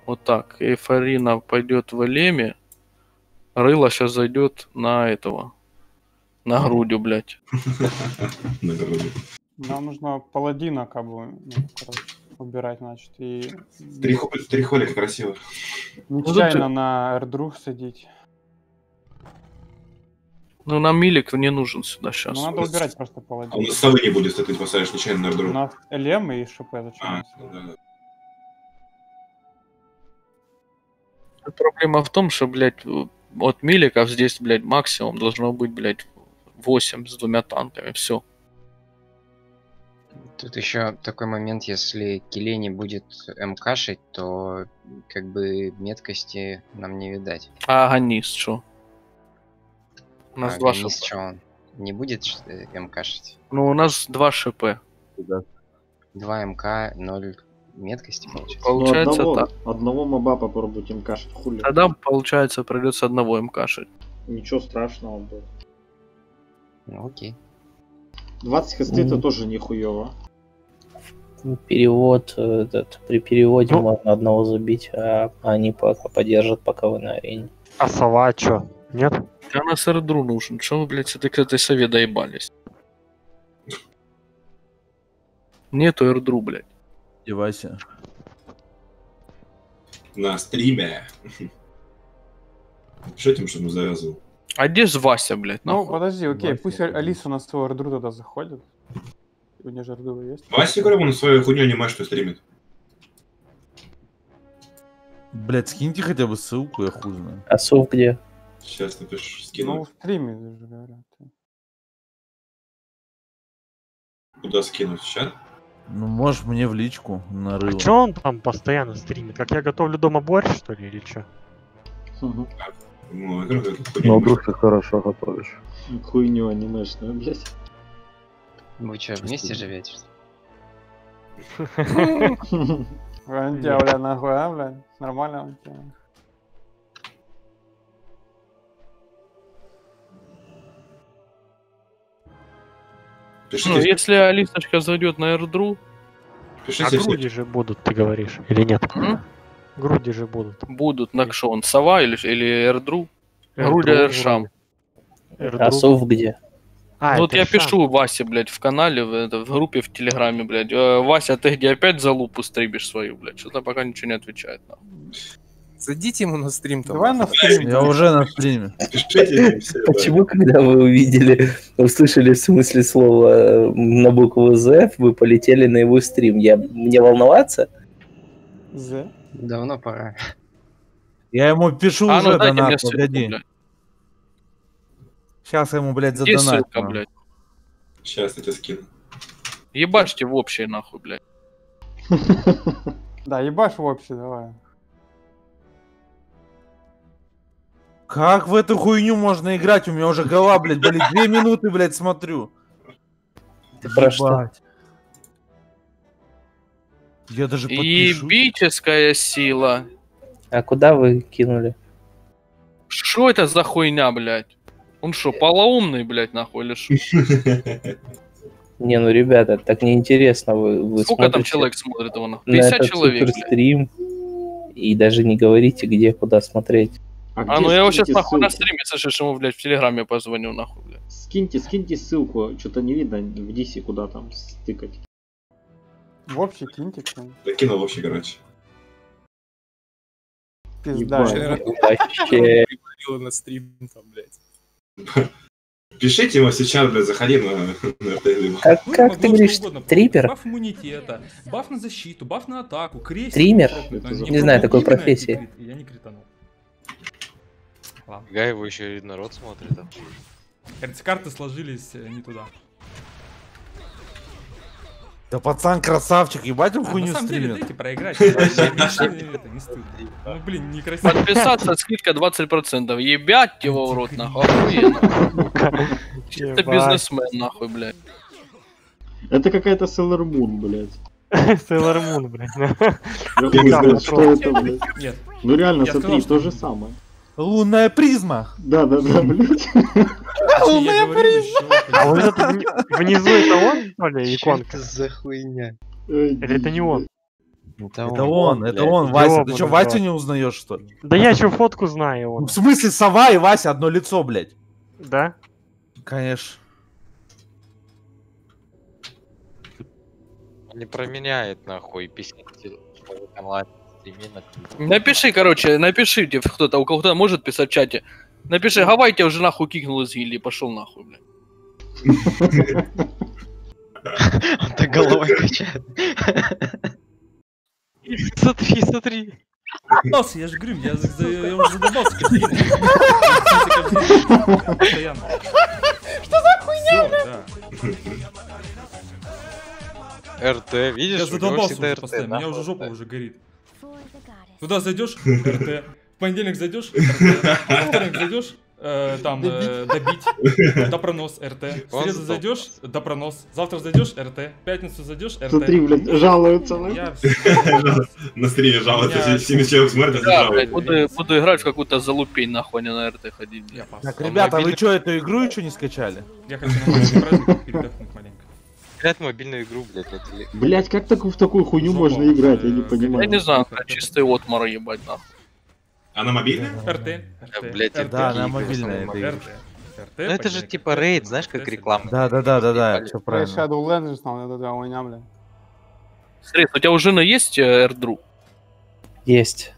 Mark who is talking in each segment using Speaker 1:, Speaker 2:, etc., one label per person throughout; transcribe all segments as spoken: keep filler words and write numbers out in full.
Speaker 1: Вот так. Эйфорина пойдет в Элеме. Рыло сейчас зайдет на этого. На грудью, блядь.
Speaker 2: На грудью.
Speaker 3: Нам нужно паладина, как бы, ну, короче, убирать, значит, и...
Speaker 2: Три, хо- три холика красиво.
Speaker 3: Нечаянно на эрдру садить.
Speaker 1: Ну, нам милик не нужен сюда сейчас.
Speaker 3: Ну, надо убирать просто
Speaker 2: А у
Speaker 3: паладина.
Speaker 2: нас совы не будет, если ты поставишь нечаянно на
Speaker 3: У
Speaker 2: друг.
Speaker 3: нас ЛМ и ШП зачем?
Speaker 2: А,
Speaker 3: у нас?
Speaker 2: да, да.
Speaker 1: Проблема в том, что, блядь, от миликов здесь, блядь, максимум должно быть, блядь, восемь с двумя танками. Все.
Speaker 4: Тут еще такой момент, если Киле не будет мкшить, то как бы меткости нам не видать.
Speaker 1: А Аганист что? У нас
Speaker 4: А
Speaker 1: два
Speaker 4: Аганист
Speaker 1: ШП.
Speaker 4: что, он не будет мкшить?
Speaker 1: Ну, у нас два ШП.
Speaker 4: два МК, ноль меткости получается.
Speaker 1: Получается
Speaker 5: ну, одного,
Speaker 1: так.
Speaker 5: одного моба попробуйте мкашить, хули.
Speaker 1: Тогда, получается, придется одного мкшить.
Speaker 5: Ничего страшного будет.
Speaker 4: Ну окей.
Speaker 5: двадцать хосты это
Speaker 6: Мгм.
Speaker 5: тоже нихуево.
Speaker 6: Перевод этот, при переводе
Speaker 7: Ну.
Speaker 6: можно одного забить, а они пока поддержат, пока вы на арене.
Speaker 7: А сова чё? Нет?
Speaker 1: А нас эрдру нужен. Что вы, блядь, с этой, к этой сове доебались? Нету эрдру, блядь.
Speaker 8: Девайся.
Speaker 2: На стриме. Что этим, чтобы завязывал?
Speaker 1: А где ж Вася, блядь?
Speaker 3: Ну,
Speaker 1: Нахуй?
Speaker 3: подожди, окей,
Speaker 8: Вася,
Speaker 3: пусть
Speaker 8: конечно.
Speaker 3: Алиса на свою эрдру тогда заходит. У нее же эрдру есть.
Speaker 2: Вася Гром, он свою хуйню анимешную стримит.
Speaker 8: Блять, скиньте хотя бы ссылку, я хуй знаю.
Speaker 6: А сов где?
Speaker 2: Сейчас напишу,
Speaker 3: Ну,
Speaker 2: скину.
Speaker 3: в стриме же говорят.
Speaker 2: Куда скинуть? Сейчас?
Speaker 8: Ну, можешь мне в личку на
Speaker 7: А
Speaker 8: рыло.
Speaker 7: чё он там постоянно стримит? Как я готовлю дома борщ, что ли, или чё?
Speaker 5: Мгм.
Speaker 2: Ну, игру эту хуйню
Speaker 9: Ну,
Speaker 2: анимешную.
Speaker 9: вдруг ты хорошо готовишь.
Speaker 5: Хуйню анимешную, блядь.
Speaker 4: Вы что, вместе живете?
Speaker 3: Вантя, бля, нахуй, а, бля? Нормально, Вантя.
Speaker 1: Ну,
Speaker 2: Пишите,
Speaker 1: если Алисочка зайдет на эрдру,
Speaker 7: А
Speaker 2: пишите,
Speaker 7: груди
Speaker 2: если-
Speaker 7: же будут, ты говоришь, или нет?
Speaker 1: М?
Speaker 7: Груди же будут.
Speaker 1: будут на что он, сова или, или эрдру? Грудя
Speaker 7: Эрдру
Speaker 1: эршам.
Speaker 7: вроде.
Speaker 6: А
Speaker 7: Эрдру.
Speaker 6: сов где?
Speaker 7: А,
Speaker 1: Ну, вот
Speaker 7: это
Speaker 1: я
Speaker 7: Эршам.
Speaker 1: пишу Васе, блядь, в канале, в, это, в группе, в Телеграме, блядь. «Э, Вася, ты где опять за лупу стрибишь свою, блядь? Что-то пока ничего не отвечает. Нахуй.
Speaker 10: Зайдите ему на стрим там.
Speaker 3: Давай на стрим.
Speaker 8: Я уже на стриме.
Speaker 2: пишите все, да.
Speaker 6: Почему, когда вы увидели, услышали в смысле слова э, на букву З, вы полетели на его стрим? Я, мне волноваться?
Speaker 3: З.
Speaker 4: Давно пора.
Speaker 8: Я ему пишу
Speaker 1: А, ну
Speaker 8: уже
Speaker 1: дайте мне
Speaker 8: донат,
Speaker 1: ссылку,
Speaker 8: погоди.
Speaker 1: блядь.
Speaker 8: Сейчас я ему, блядь,
Speaker 1: Где
Speaker 8: задонат.
Speaker 1: ссылка, блядь?
Speaker 2: Сейчас я тебе скину.
Speaker 1: Ебашьте в общее, нахуй, блядь.
Speaker 3: Да, ебашь в общий, давай.
Speaker 8: Как в эту хуйню можно играть? У меня уже голова, блядь, болит. Две минуты, блядь, смотрю.
Speaker 6: Ты про что?
Speaker 8: Ебать. Я даже подпишу.
Speaker 1: Ебическая сила.
Speaker 6: А куда вы кинули?
Speaker 1: Что это за хуйня, блядь? Он что, полоумный, блядь, нахуй, или что?
Speaker 6: Не, ну, ребята, так неинтересно. Вы, вы
Speaker 1: Сколько там
Speaker 6: смотрите
Speaker 1: человек смотрит его, нахуй?
Speaker 6: на
Speaker 1: пятьдесят
Speaker 6: этот
Speaker 1: человек, блядь.
Speaker 6: суперстрим и даже не говорите, где, куда смотреть.
Speaker 5: А,
Speaker 1: А,
Speaker 5: где
Speaker 1: ну я его сейчас
Speaker 5: скиньте
Speaker 1: нахуй на
Speaker 5: ссылку?
Speaker 1: стриме, слышишь, ему, блядь, в Телеграме позвоню, нахуй, блядь.
Speaker 5: Скиньте, скиньте ссылку. Что-то не видно в Дисе, куда там стыкать.
Speaker 3: В общий киньте кто-нибудь.
Speaker 2: Закинул вообще, короче.
Speaker 3: Пизда.
Speaker 5: Ебать.
Speaker 6: Вообще.
Speaker 10: Пригласила на стрим там, блядь.
Speaker 2: Пишите ему сейчас, блядь, заходи на, на РТ.
Speaker 6: Как,
Speaker 11: Можно
Speaker 6: как
Speaker 11: могло
Speaker 6: ты говоришь,
Speaker 11: что угодно.
Speaker 6: трипер?
Speaker 11: Баф иммунитета, баф на защиту, баф на атаку, крестик.
Speaker 6: Стример?
Speaker 11: попробуй,
Speaker 5: Это
Speaker 11: но
Speaker 5: за-
Speaker 11: не
Speaker 6: Не знаю такой
Speaker 11: попробуй именно
Speaker 6: профессии.
Speaker 11: эти крит- Я не кританул. Ладно.
Speaker 12: Фига его еще и народ смотрит. а.
Speaker 11: Кажется, карты сложились э, не туда.
Speaker 8: Да пацан красавчик, ебать он
Speaker 11: А, на
Speaker 8: хуйню
Speaker 11: самом деле,
Speaker 8: стримит.
Speaker 11: дайте проиграть. Это не стыдно. Ну, блин, некрасиво.
Speaker 1: Подписаться, скидка двадцать процентов. Ебать его в рот, нахуй. Охуенно. Это бизнесмен, нахуй, блядь.
Speaker 5: Это какая-то Sailor Moon, блядь.
Speaker 7: Sailor Moon, блядь.
Speaker 5: Я не знаю, что это, блядь.
Speaker 11: Нет.
Speaker 5: Ну реально,
Speaker 11: Я
Speaker 5: смотри,
Speaker 11: сказал,
Speaker 5: то
Speaker 11: что-
Speaker 5: же самое.
Speaker 8: Лунная призма.
Speaker 5: Да, да, да, блядь.
Speaker 11: Точнее, я говорил еще,
Speaker 7: А вот это вни- внизу это он, что ли, иконка?
Speaker 4: за хуйня?
Speaker 5: Ой,
Speaker 7: Или это не он?
Speaker 4: Это,
Speaker 8: Это он, это
Speaker 4: блядь.
Speaker 8: он, Вася. Ты
Speaker 7: Ёбаный
Speaker 8: что,
Speaker 7: в
Speaker 8: Васю
Speaker 7: рот.
Speaker 8: не узнаешь, что ли?
Speaker 7: Да я еще фотку знаю
Speaker 8: Ну,
Speaker 7: его.
Speaker 8: в смысле, сова и Вася одно лицо, блядь.
Speaker 7: Да?
Speaker 8: Конечно.
Speaker 12: Не променяет нахуй писать человек онлайн стриме на Твич.
Speaker 1: Напиши, короче, напишите, кто-то, у кого-то может писать в чате. Напиши, Гавай тебя уже нахуй кикнул из гильдии, пошел нахуй, блядь.
Speaker 4: Он так головой качает.
Speaker 7: Смотри, смотри.
Speaker 11: Я же говорю, я, за- я, я уже задолбался. Постоянно. Что за хуйня, да.
Speaker 12: РТ, видишь?
Speaker 11: Я
Speaker 12: у него
Speaker 11: задолбался
Speaker 12: всегда
Speaker 11: уже
Speaker 12: РТ,
Speaker 11: постоянно, у меня
Speaker 12: нахуй
Speaker 11: уже жопа
Speaker 12: РТ.
Speaker 11: уже горит. Туда зайдешь, РТ. В понедельник зайдешь, РТ. Во вторник зайдешь, э, там, э, добить, допронос, РТ. В
Speaker 12: Он
Speaker 11: среду
Speaker 12: сдох.
Speaker 11: зайдешь, допронос. Завтра зайдешь, РТ. В пятницу зайдешь, РТ.
Speaker 5: Смотри, блядь, жалуются. на-
Speaker 11: Я
Speaker 2: На стриме жалуются,
Speaker 11: Меня-
Speaker 2: все семьдесят человек смотрят и
Speaker 1: Да, блядь,
Speaker 2: жалуются.
Speaker 1: буду, буду играть в какую-то залупень, нахуй, а не на РТ ходить, блядь.
Speaker 11: Я пас.
Speaker 8: Так,
Speaker 12: Он
Speaker 8: ребята, вы
Speaker 12: мобильный-
Speaker 8: что, эту игру еще не скачали?
Speaker 11: Я хочу на маленький праздник передохнуть маленько.
Speaker 12: Играть в мобильную игру, блядь, на теле.
Speaker 5: Блядь, как так в такую хуйню
Speaker 11: Жопа,
Speaker 5: можно играть, я не
Speaker 11: э,
Speaker 1: Я
Speaker 5: понимаю.
Speaker 1: не знаю, блядь, чистый отмор ебать, нахуй.
Speaker 2: Она мобильная?
Speaker 11: РТ,
Speaker 12: Да,
Speaker 11: РТ,
Speaker 12: блядь,
Speaker 11: РТ,
Speaker 8: Да,
Speaker 12: такие
Speaker 8: она
Speaker 12: игры в
Speaker 8: мобильная,
Speaker 12: основном
Speaker 8: это
Speaker 11: РТ,
Speaker 12: мобильные.
Speaker 11: РТ,
Speaker 12: Ну это же
Speaker 11: понедельник,
Speaker 12: типа рейд, знаешь,
Speaker 11: РТ,
Speaker 12: как
Speaker 11: среда.
Speaker 12: реклама.
Speaker 8: Да, да, да, да, да,
Speaker 12: Ебали.
Speaker 8: все
Speaker 3: Я
Speaker 8: правильно.
Speaker 3: Shadowlands там, вот эта хуйня, блядь.
Speaker 1: Смотри, у тебя у жены есть э, эрдру?
Speaker 6: Есть.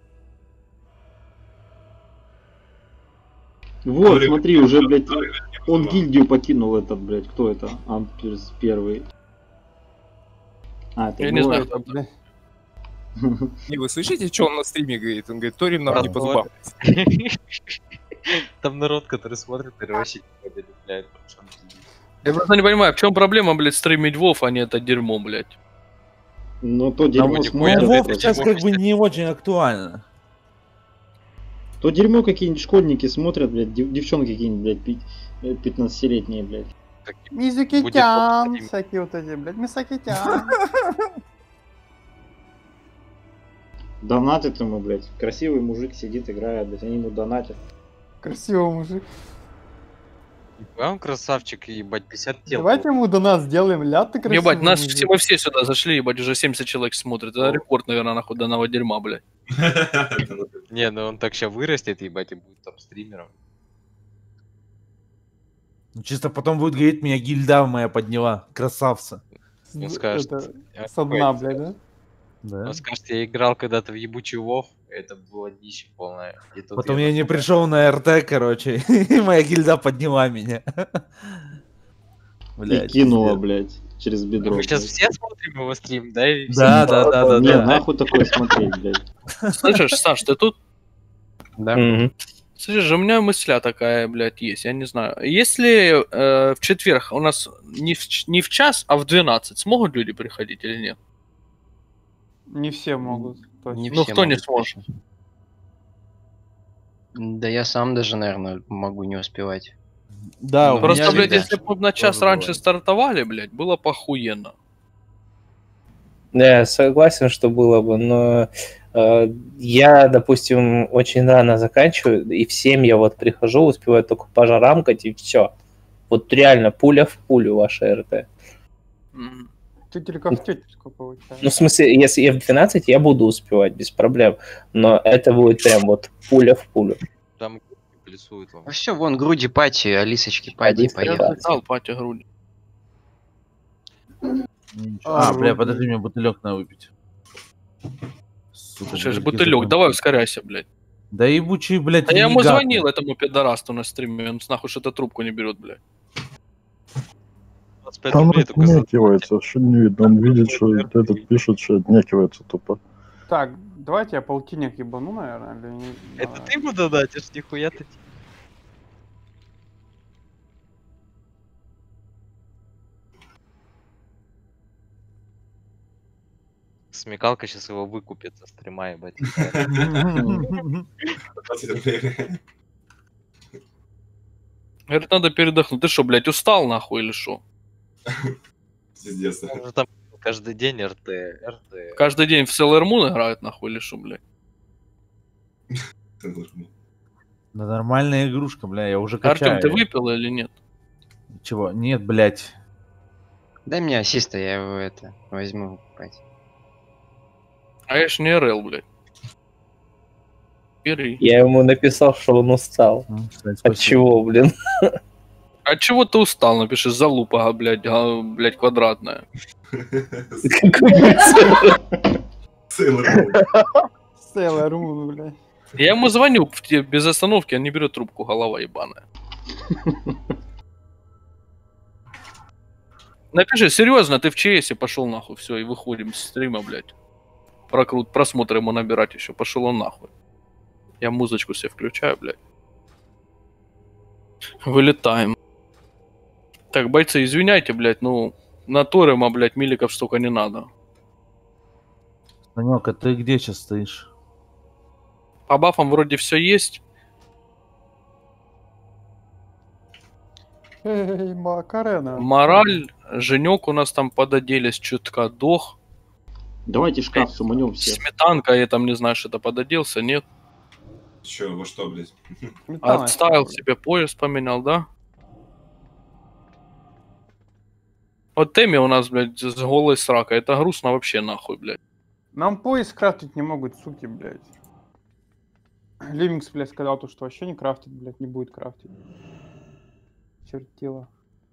Speaker 5: Вот, смотри, уже, блядь,
Speaker 2: Который-
Speaker 5: он гильдию покинул этот, блядь, кто это? Амперс первый. А, это
Speaker 1: Я не
Speaker 5: его.
Speaker 1: знаю, кто это.
Speaker 3: Блядь.
Speaker 10: Не, вы слышите, что он на стриме говорит? Он говорит, Торим нам не по
Speaker 12: Разговор.
Speaker 10: зубам.
Speaker 12: Там народ, который смотрит, и вообще не поделяет.
Speaker 1: Я просто не понимаю, в чем проблема, блядь, стримить Вов, а не это дерьмо, блядь.
Speaker 5: Но то дерьмо
Speaker 12: будет
Speaker 8: Ну,
Speaker 12: хуйня,
Speaker 5: смотрят,
Speaker 8: Вов
Speaker 12: блядь,
Speaker 8: сейчас
Speaker 12: Вов
Speaker 8: как бы не очень актуально.
Speaker 5: то дерьмо какие-нибудь школьники смотрят, блядь, дев- девчонки какие-нибудь, блядь, пи- э, пятнадцатилетние, блядь.
Speaker 3: Мизуки-тян,
Speaker 12: Будет
Speaker 3: всякие вот эти, блядь, Мисаки-тян.
Speaker 5: Донатят ему, блядь. Красивый мужик сидит, играет, блядь, они ему донатят.
Speaker 3: Красивый мужик.
Speaker 12: Он красавчик, ебать, пятьдесят тел.
Speaker 3: Давайте ему до нас сделаем, ляд ты красивый
Speaker 1: Ебать, нас
Speaker 3: мужик.
Speaker 1: все, мы все сюда зашли, ебать, уже семьдесят человек смотрит. Это рекорд, наверное, нахуй данного дерьма, блядь.
Speaker 12: Не, ну он так сейчас вырастет, ебать, и будет там стримером.
Speaker 8: Ну, чисто потом будет говорить, меня гильда моя подняла. Красавца.
Speaker 12: Он
Speaker 3: С-
Speaker 12: скажет,
Speaker 3: это,
Speaker 12: я
Speaker 3: Со дна,
Speaker 12: такой,
Speaker 3: блядь, да?
Speaker 8: Да.
Speaker 12: Он скажет, я играл когда-то в ебучий Вов, это было дичь полное. И тут
Speaker 8: Потом я не пришел на РТ, короче, и моя гильда подняла меня.
Speaker 5: И
Speaker 8: Блядь,
Speaker 5: кинула,
Speaker 8: пиздец.
Speaker 5: блядь, через бедро.
Speaker 12: Мы сейчас
Speaker 5: блядь.
Speaker 12: все смотрим его стрим, да? И все
Speaker 8: Да, да, да, да,
Speaker 5: Не,
Speaker 8: да.
Speaker 5: нахуй такое смотреть, блядь.
Speaker 1: Слышишь, Саш, ты тут?
Speaker 4: Да.
Speaker 6: Мгм.
Speaker 1: Слышишь, у меня мысля такая, блядь, есть, я не знаю. Если э, в четверг у нас не в, ч- не в час, а в двенадцать, смогут люди приходить или нет?
Speaker 3: Не все могут. точно.
Speaker 4: Не
Speaker 1: Ну,
Speaker 4: все
Speaker 1: кто не
Speaker 4: могут
Speaker 1: сможет?
Speaker 4: точно. Да я сам даже, наверное, могу не успевать.
Speaker 8: Да,
Speaker 4: Ну,
Speaker 8: у
Speaker 1: Просто,
Speaker 8: меня
Speaker 1: блядь,
Speaker 8: лично
Speaker 1: если бы мы на час
Speaker 8: тоже
Speaker 1: раньше
Speaker 8: бывает.
Speaker 1: стартовали, блядь, было похуенно.
Speaker 6: Да, я согласен, что было бы, но э, я, допустим, очень рано заканчиваю, и в семь я вот прихожу, успеваю только пожарамкать, и все. Вот реально пуля в пулю ваша РТ.
Speaker 1: Мгм.
Speaker 3: Тетелька в тетельку получается.
Speaker 6: Ну, в смысле, если я в двенадцать, я буду успевать без проблем, но это будет прям вот пуля в пулю.
Speaker 12: Там плюсуют вам.
Speaker 4: Ну все, вон, груди пати, Алисочки пати,
Speaker 6: Один
Speaker 1: Я
Speaker 4: поехали.
Speaker 1: застал пати груди.
Speaker 8: А, бля,
Speaker 3: Орудие.
Speaker 8: подожди, мне бутылек надо выпить. Сука,
Speaker 1: Слушай,
Speaker 8: блядь,
Speaker 1: бутылек,
Speaker 8: языком.
Speaker 1: давай ускоряйся, блядь.
Speaker 8: Да ебучий, блядь,
Speaker 1: Да я ему
Speaker 8: ренегат.
Speaker 1: звонил, этому пидорасту на стриме, он нахуй что-то трубку не берет, блядь.
Speaker 12: двадцать пять
Speaker 9: Там
Speaker 12: рублей только за-
Speaker 9: отнекивается, что не видно. Он видит, что этот пишет, что отнекивается тупо.
Speaker 3: Так, давайте я полтинник ебану, наверное, или не...
Speaker 12: Это
Speaker 3: давай.
Speaker 12: ты ему донатишь, нихуя ты. Смекалка сейчас его выкупит со стрима, ебать.
Speaker 1: Говорит, надо передохнуть. Ты что, блядь, устал нахуй или что?
Speaker 2: Пиздец.
Speaker 12: Он же там каждый день РТ, РТ.
Speaker 1: Каждый день в Sailor Moon играют нахуй или что, блядь?
Speaker 8: Да нормальная игрушка, бля, я уже качаю.
Speaker 1: Артем, ты выпил или нет?
Speaker 8: Чего? Нет, блядь.
Speaker 4: Дай мне ассиста, я его это возьму покупать.
Speaker 1: А я ж не РЛ, блядь. Бери.
Speaker 6: Я ему написал, что он устал. От чего, блин?
Speaker 1: От чего ты устал? Напиши залупа, блядь, га- блядь, квадратная.
Speaker 3: Sailor Moon, блядь.
Speaker 1: Я ему звоню в те- без остановки, он не берет трубку, голова ебаная. Напиши, серьезно, ты в ЧСе пошел нахуй, все, и выходим с стрима, блядь. Прокрут, просмотр ему набирать еще, пошел он нахуй. Я музычку себе включаю, блядь. Вылетаем. Так, бойцы, извиняйте, блядь, ну, на Торема, блядь, миликов столько не надо.
Speaker 8: Санек, а ты где сейчас стоишь?
Speaker 1: По бафам вроде все есть.
Speaker 3: Эй, Макарена.
Speaker 1: Мораль, Женек у нас там пододелись, чутка дох.
Speaker 5: Давайте шкаф суманем все.
Speaker 1: Сметанка, я там не знаю, что это пододелся, нет.
Speaker 2: Че, во что, блядь?
Speaker 1: Отставил себе пояс, поменял, да? Вот Теми у нас, блядь, с голой сракой. Это грустно вообще нахуй, блядь.
Speaker 3: Нам пояс крафтить не могут, суки, блядь. Лимикс, блядь, сказал то, что вообще не крафтит, блядь, не будет крафтить. Чертила.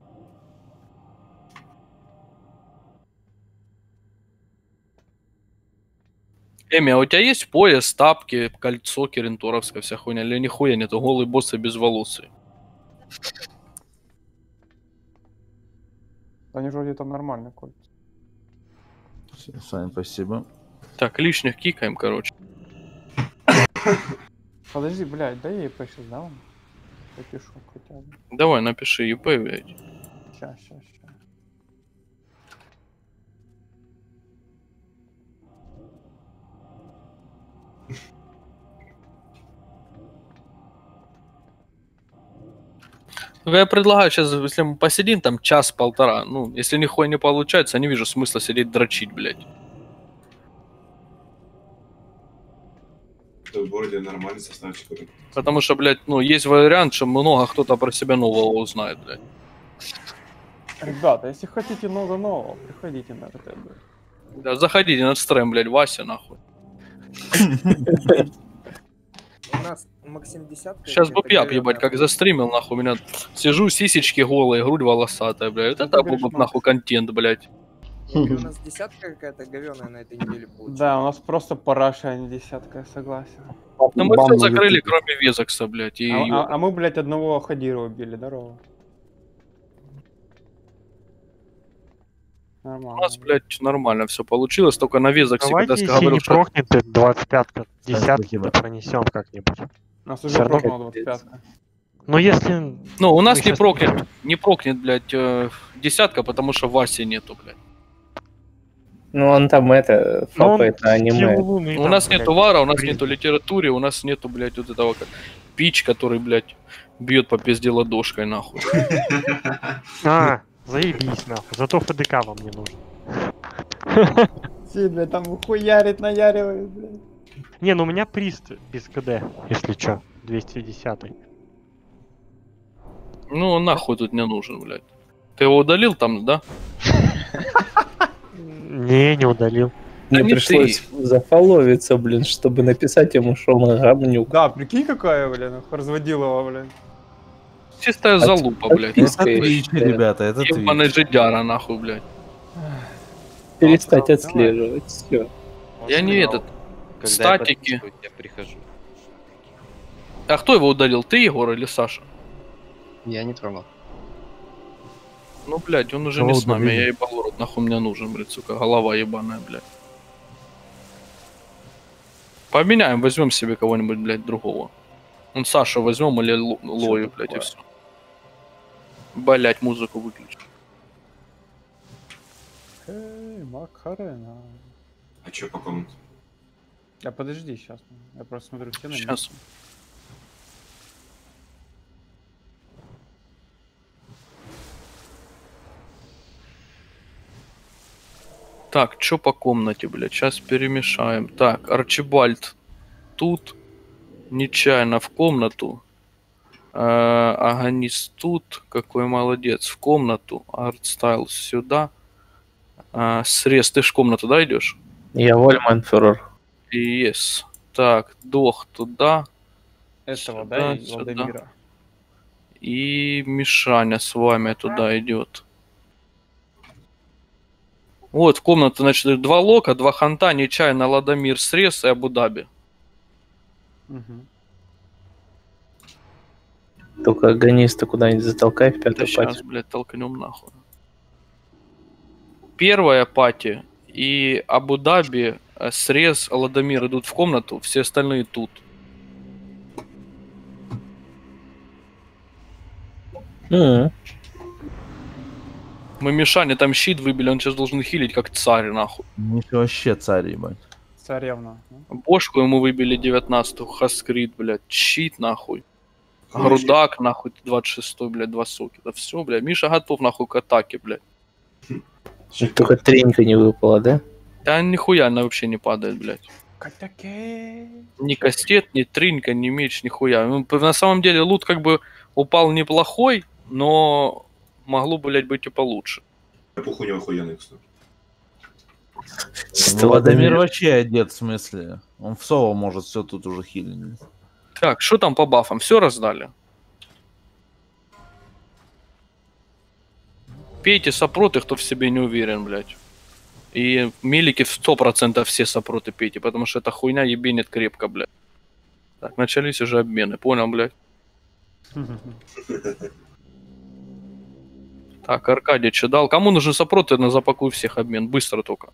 Speaker 1: Эми, а у тебя есть пояс, тапки, кольцо, керенторовская вся хуйня? Или нихуя нету, голый босс и безволосый?
Speaker 3: Они же вроде там нормально кольца.
Speaker 8: Сань, спасибо.
Speaker 1: Так, лишних кикаем, короче.
Speaker 3: Подожди, блядь, да я ИП сейчас дам. Напишу хотя бы.
Speaker 1: Давай, напиши ИП, блядь.
Speaker 3: Ща, ща, ща.
Speaker 1: Ну, я предлагаю сейчас, если мы посидим там час-полтора, ну, если нихуя не получается, не вижу смысла сидеть дрочить, блядь.
Speaker 2: В городе нормальный составчик.
Speaker 1: Потому что, блядь, ну, есть вариант, что много кто-то про себя нового узнает, блядь.
Speaker 3: Ребята, если хотите много нового, приходите на РТ, блядь.
Speaker 1: Да, заходите на стрим, блядь, Вася, нахуй.
Speaker 13: У нас Максим десятка.
Speaker 1: Сейчас бы я, ебать, как застримил, нахуй, у меня сижу, сисечки голые, грудь волосатая, блядь. Это был бы, нахуй, контент, блядь.
Speaker 13: У нас десятка какая-то говёная на этой неделе получилась.
Speaker 3: Да, у нас просто параша, а не десятка, я согласен.
Speaker 1: Ну мы все закрыли, кроме Везокса, блядь, и...
Speaker 3: А, а- а мы, блядь, одного Хадира убили, здорово.
Speaker 1: У
Speaker 3: Нормально.
Speaker 1: нас, блядь, нормально все получилось, только на Везоксе,
Speaker 7: Давайте,
Speaker 1: когда
Speaker 7: если
Speaker 1: говорил,
Speaker 7: не
Speaker 1: что...
Speaker 7: прокнет, ты двадцать пятка, десятки
Speaker 8: спасибо.
Speaker 7: пронесем как-нибудь.
Speaker 3: У нас
Speaker 7: Всё
Speaker 3: уже
Speaker 7: равно
Speaker 3: прокнул двадцать пятка.
Speaker 7: Но если...
Speaker 1: Ну, у нас
Speaker 7: мы
Speaker 1: не
Speaker 7: щас-
Speaker 1: прокнет, не прокнет, блядь, э, десятка, потому что Васи нету, блядь.
Speaker 6: Ну, он там это,
Speaker 7: Ну, он
Speaker 6: фапает на аниме.
Speaker 7: лунный,
Speaker 1: У
Speaker 7: там,
Speaker 1: нас
Speaker 7: блядь,
Speaker 1: нету вара, у нас
Speaker 7: блин.
Speaker 1: нету литературы, у нас нету, блядь, вот этого как пич, который, блядь, бьет по пизде ладошкой, нахуй.
Speaker 7: А, заебись, нахуй. Зато ФДК вам не нужен.
Speaker 3: Все, блядь, там хуярит, наяривает, блядь.
Speaker 7: Не, ну у меня прист без КД, если чё, двести десятый.
Speaker 1: Ну, он нахуй тут не нужен, блядь. Ты его удалил там, да?
Speaker 7: Не, не удалил.
Speaker 1: Да
Speaker 6: Мне
Speaker 1: не
Speaker 6: пришлось зафоловиться, блин, чтобы написать ему, что он говнюк.
Speaker 3: Да, прикинь, какая, блин, разводила его, блин.
Speaker 1: Чистая залупа, блядь.
Speaker 8: Это Twitch, ребята, это
Speaker 1: Ебаный
Speaker 8: Twitch.
Speaker 1: жидяра, нахуй, блядь.
Speaker 6: Перестать отслеживать, все.
Speaker 1: Я не этот.
Speaker 12: Когда
Speaker 1: Статики.
Speaker 12: я подписываюсь, я прихожу.
Speaker 1: А кто его удалил? Ты, Егор, или Саша?
Speaker 4: Я не трогал.
Speaker 1: Ну, блядь, он уже
Speaker 8: Кого
Speaker 1: не с нами,
Speaker 8: удалили?
Speaker 1: я ебал в рот, нахуй мне нужен, блядь, сука, голова ебаная, блядь. Поменяем, возьмем себе кого-нибудь, блядь, другого. Он Сашу возьмем или Ло- Лою, блядь, и
Speaker 4: такое?
Speaker 1: все. Блядь, музыку выключи.
Speaker 3: Эй, Макарена.
Speaker 2: А чё по комнате?
Speaker 3: А подожди, сейчас. Я просто смотрю все на
Speaker 1: Сейчас.
Speaker 3: месте.
Speaker 1: Так, чё по комнате, блядь, сейчас перемешаем. Так, Арчибальд тут, нечаянно в комнату. Э, Аганис тут, какой молодец, в комнату. Артстайл сюда. Э, срез, ты ж в комнату, да, идешь?
Speaker 6: Я вольманфюрер.
Speaker 1: Yes. Так, дох туда.
Speaker 3: Этого, да, и
Speaker 1: сюда.
Speaker 3: Владимира.
Speaker 1: И Мишаня с вами туда идет. Вот, комната, значит, два лока, два ханта, нечаянно Ладомир, срез и Абу-Даби.
Speaker 3: Угу.
Speaker 6: Только агониста куда-нибудь затолкай в пятую
Speaker 1: Сейчас,
Speaker 6: пати.
Speaker 1: блядь, толкнем нахуй. Первая пати и Абу-Даби, срез, Ладомир идут в комнату, все остальные тут.
Speaker 6: Mm-hmm.
Speaker 1: Мы Мишане там щит выбили, он сейчас должен хилить как царь, нахуй.
Speaker 8: Ничего, вообще царь, ебать.
Speaker 3: Царевна.
Speaker 1: Бошку ему выбили девятнадцатую, Хаскрит, блядь, щит, нахуй. Грудак, нахуй, двадцать шестой, блядь, два соки. Да все, блядь, Миша готов, нахуй, к атаке, блядь.
Speaker 6: Только тренька не выпала, да?
Speaker 1: Да нихуя она вообще не падает, блядь.
Speaker 3: Катаке.
Speaker 1: Ни кастет, ни тринька, ни меч, нихуя. Ну, на самом деле лут как бы упал неплохой, но могло, блядь, быть и получше.
Speaker 2: Пух у него охуенный, кстати.
Speaker 8: Владимир вообще одет, в смысле. Он в соло может все тут уже хилить.
Speaker 1: Так, что там по бафам? Все раздали? Пейте сопроты, кто в себе не уверен, блядь. И милики в сто процентов все сопроты пейте, потому что эта хуйня ебенит крепко, блядь. Так, начались уже обмены, понял, блядь? Так, Аркадий, что дал? Кому нужны сопроты, на запакуй всех обмен. Быстро только.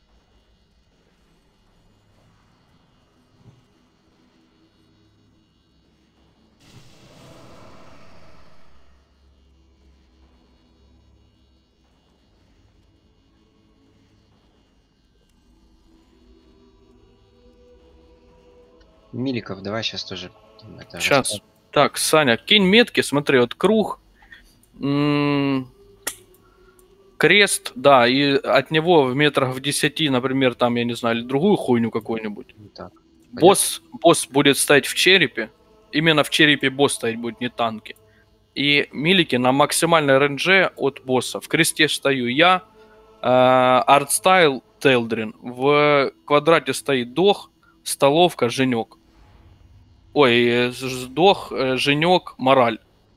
Speaker 4: Миликов, давай сейчас тоже. Это
Speaker 1: Сейчас.
Speaker 4: рассказ.
Speaker 1: Так, Саня, кинь метки, смотри, вот круг. М- Крест, да, и от него в метрах в десяти, например, там, я не знаю, или другую хуйню какую-нибудь.
Speaker 4: Так.
Speaker 1: Босс, босс будет стоять в черепе. Именно в черепе босс стоять будет, не танки. И милики на максимальной рейнже от босса. В кресте стою я, артстайл, Телдрин. В квадрате стоит Дох, столовка, Женек. Ой, Дох, Женек, Мораль.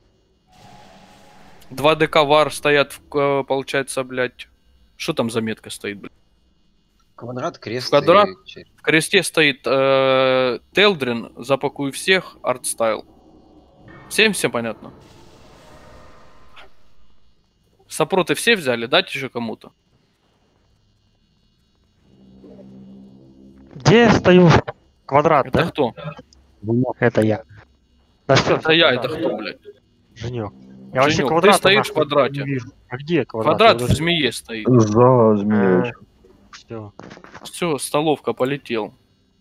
Speaker 1: Два ДК вар стоят, получается, блядь. Что там за метка стоит, блядь?
Speaker 4: Квадрат, крест.
Speaker 1: В, квадрат,
Speaker 4: и череп.
Speaker 1: в кресте стоит э, Телдрин, запакую всех, артстайл. Всем все понятно? Сопроты все взяли, дать еще кому-то?
Speaker 7: Где я стою? Квадрат,
Speaker 1: Это
Speaker 7: да?
Speaker 1: кто?
Speaker 7: Это я. Да все,
Speaker 1: Это я, это кто, блядь?
Speaker 7: Женек. Я вообще
Speaker 1: Женек,
Speaker 7: квадрат
Speaker 1: ты стоишь в квадрате.
Speaker 7: не вижу. А где квадрат?
Speaker 1: Квадрат
Speaker 7: Я
Speaker 1: в
Speaker 7: даже-
Speaker 1: змее стоит.
Speaker 9: За змеей.
Speaker 7: Все.
Speaker 1: Все, столовка, полетел.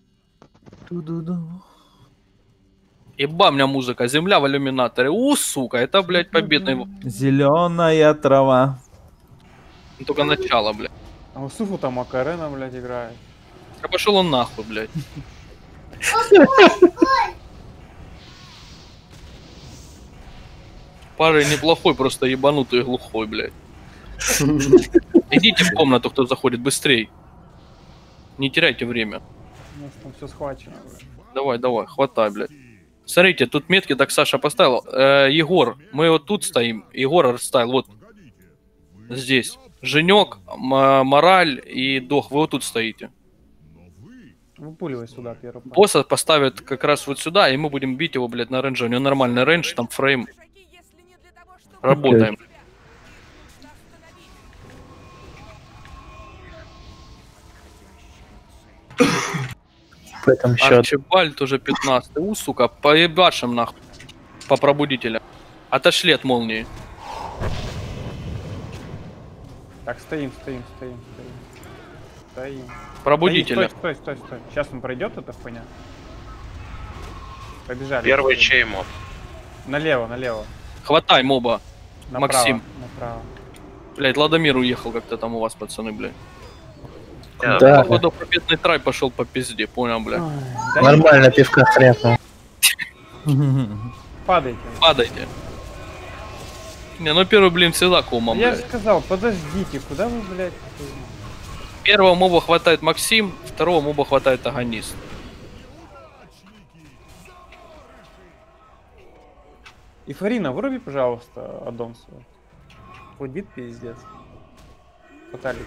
Speaker 1: Еба меня музыка, земля в иллюминаторе. У, сука, это, блядь, победный.
Speaker 8: Зеленая трава.
Speaker 1: Только начало, блядь.
Speaker 3: А у Суфу там Макарена, блядь, играет.
Speaker 1: Да пошел он нахуй, блядь. Парень неплохой, просто ебанутый и глухой, блядь. Идите в комнату, кто заходит, быстрей. Не теряйте время.
Speaker 3: У нас там все схвачено, блядь.
Speaker 1: Давай, давай, хватай, блядь. Смотрите, тут метки так Саша поставил. Э, Егор, мы вот тут стоим. Егор арстайл, вот. Здесь. Женек, М- Мораль и Дох, вы вот тут стоите.
Speaker 3: Выпуливай сюда первый.
Speaker 1: Босса поставят как раз вот сюда, и мы будем бить его, блядь, на рейнже. У него нормальный рейндж, там фрейм. Работаем.
Speaker 6: Поэтому еще
Speaker 1: Арчибальд уже пятнадцатый. У, сука, поебашим нахуй. По пробудителя. Отошли от молнии.
Speaker 3: Так, стоим, стоим, стоим, стоим. Стоим.
Speaker 1: Пробудителя.
Speaker 3: Стой, стой, стой, стой. Сейчас он пройдет, эта хуйня. Побежали.
Speaker 12: Первый чей моб?
Speaker 3: Налево, налево.
Speaker 1: Хватай моба.
Speaker 3: Направо,
Speaker 1: Максим.
Speaker 3: Направо.
Speaker 1: Блядь, Ладомир уехал как-то там у вас, пацаны, блядь.
Speaker 6: Да.
Speaker 1: Походу, победный трай пошел по пизде, понял, блядь.
Speaker 6: нормально пивка хряпнул.
Speaker 3: Падайте.
Speaker 1: Падайте. Не, ну первый блин всегда комом,
Speaker 3: Я
Speaker 1: блядь.
Speaker 3: же сказал, подождите, куда вы, блядь?
Speaker 1: Первого моба хватает Максим, второго моба хватает Агонист.
Speaker 3: И Фарина, выруби, пожалуйста, аддон свой. Флудит пиздец. Фаталити.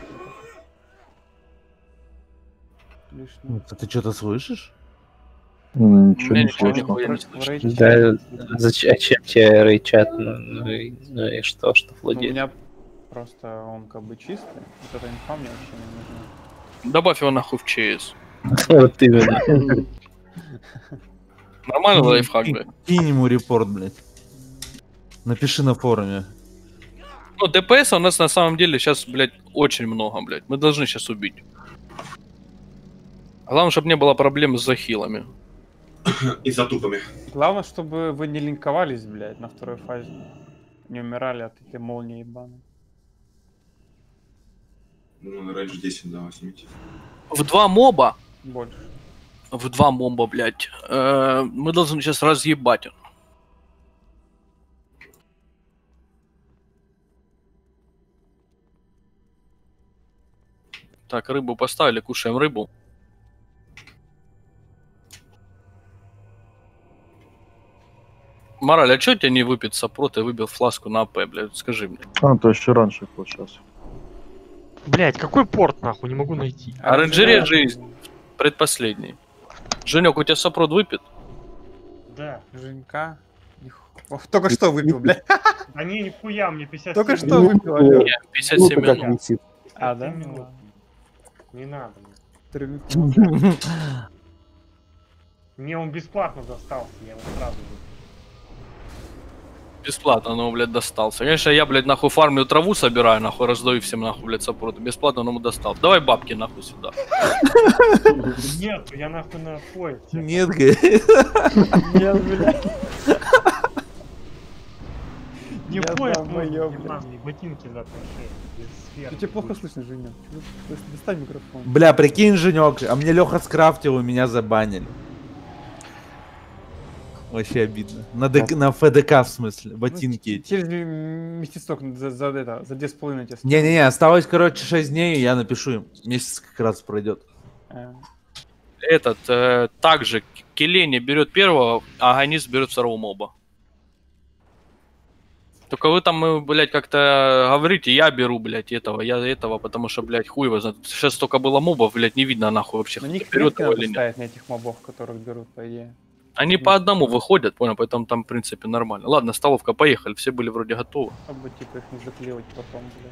Speaker 3: Лишний.
Speaker 8: Ты что-то слышишь?
Speaker 9: Ничего не
Speaker 1: ничего
Speaker 9: слышно.
Speaker 1: нихуя не слышно.
Speaker 6: Да, зачем тебе рейчат? Ну, ну, и, ну и что, что
Speaker 3: Ну, у
Speaker 6: флудит?
Speaker 3: меня просто он как бы чистый. Вот эта инфа мне вообще не нужна.
Speaker 1: Добавь его нахуй в ЧС.
Speaker 6: Вот именно.
Speaker 1: Нормальный лайфхак, блядь.
Speaker 8: Кинь ему репорт, блядь. Напиши на форуме.
Speaker 1: Ну, ДПС у нас на самом деле сейчас, блядь, очень много, блядь. Мы должны сейчас убить. Главное, чтобы не было проблем с захилами.
Speaker 2: И затупами.
Speaker 3: Главное, чтобы вы не линковались, блядь, на второй фазе. Не умирали от этой молнии ебаной.
Speaker 2: Ну, на рейндж десять, да, возьмите.
Speaker 1: В два моба,
Speaker 3: Больше.
Speaker 1: в два моба, блядь, э, мы должны сейчас разъебать. Так, рыбу поставили, кушаем рыбу. Мораль, а чё у тебя не выпит сопрот и выбил фласку на АП, блядь, скажи мне.
Speaker 9: А, то еще раньше получается.
Speaker 7: Блять, какой порт нахуй, не могу найти.
Speaker 1: Оранжерея жизнь, предпоследний. Женек, у тебя сопрот выпит?
Speaker 7: Да.
Speaker 3: Женька. Ох, только что выпил, блядь.
Speaker 7: Да не, нихуя, мне пятьдесят
Speaker 3: Только
Speaker 7: семь
Speaker 3: что
Speaker 7: минут.
Speaker 3: выпил, алё.
Speaker 1: Не, пятьдесят семь
Speaker 9: Ну, как
Speaker 1: минут.
Speaker 9: висит.
Speaker 3: А, да?
Speaker 7: пятьдесят семь
Speaker 3: Ну
Speaker 7: минут.
Speaker 3: ладно.
Speaker 7: Не надо.
Speaker 3: Трюк.
Speaker 7: Мне он бесплатно достался, я его сразу выпил.
Speaker 1: Бесплатно, но, блядь, достался. Конечно, я, блядь, нахуй фармлю траву собираю, нахуй раздаю всем, нахуй, блядь, сопроты. Бесплатно, но ему достал. Давай бабки, нахуй, сюда.
Speaker 7: Нет, я нахуй на поезд.
Speaker 8: Нет, говорит.
Speaker 3: Нет, блядь.
Speaker 7: Не
Speaker 3: Я
Speaker 7: поезд,
Speaker 3: знаю,
Speaker 7: ну,
Speaker 3: моё,
Speaker 7: ебаные ботинки за без сфер.
Speaker 3: Тебе плохо слышно, Женя. Достань микрофон.
Speaker 8: Бля, прикинь, Женек, а мне Леха скрафтил, и меня забанили. Вообще обидно. На, ДК, на ФДК, в смысле, ботинки эти.
Speaker 3: Через месяцок за, за это, за две с половиной тебе.
Speaker 8: Не-не-не, осталось, короче, шесть дней, и я напишу им. Месяц как раз пройдет.
Speaker 3: А.
Speaker 1: Этот, э, также, Келени берет первого, а Агонист берет второго моба. Только вы там, э, блядь, как-то говорите, я беру, блядь, этого, я этого, потому что, блядь, хуй его знает. Сейчас столько было мобов, блядь, не видно нахуй вообще,
Speaker 3: На
Speaker 1: кто
Speaker 3: них
Speaker 1: берет
Speaker 3: метки
Speaker 1: его
Speaker 3: надо
Speaker 1: или нет.
Speaker 3: ставить, на этих мобов, которых берут, по идее.
Speaker 1: Они по одному выходят, понял, поэтому там, в принципе, нормально. Ладно, столовка, поехали, все были вроде готовы.
Speaker 3: Чтобы, типа, их не заклеивать потом, блядь.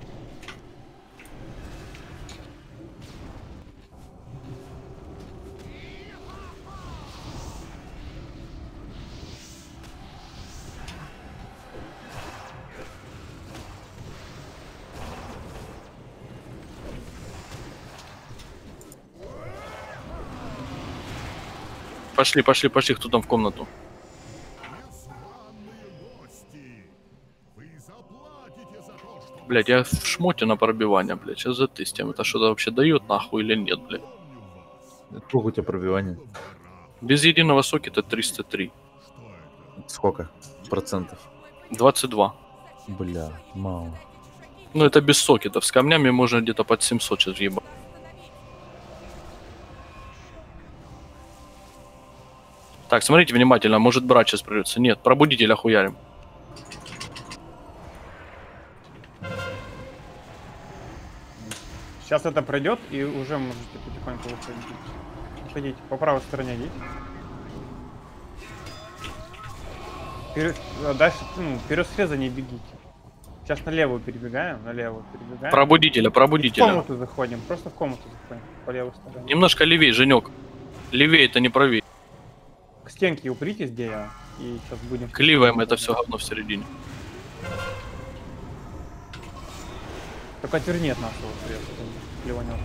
Speaker 1: Пошли, пошли, пошли, кто там в комнату. Блять, я в шмоте на пробивание, блять. Сейчас затестим. Это что-то вообще дает нахуй или нет, блять?
Speaker 8: Сколько у тебя пробивания?
Speaker 1: Без единого сокета триста три.
Speaker 8: Сколько процентов?
Speaker 1: двадцать два.
Speaker 8: Бля, мало.
Speaker 1: Ну это без сокетов. С камнями можно где-то под семьсот сейчас ебать. Так, смотрите внимательно, может брать сейчас придется. Нет, пробудителя хуярим.
Speaker 3: Сейчас это пройдет, и уже можете потихоньку выходить. Выходите, по правой стороне идите. Вперед, дальше, ну, вперед среза не бегите. Сейчас на левую перебегаем, на левую перебегаем.
Speaker 1: Пробудителя, пробудителя.
Speaker 3: В комнату заходим, просто в комнату заходим, по левой стороне.
Speaker 1: Немножко левее, Женек. Левее это не правее.
Speaker 3: К стенке упритесь, где я, и сейчас будем...
Speaker 1: Кливаем это все говно в середине.
Speaker 3: Только отверни от нас его срез, плеванет.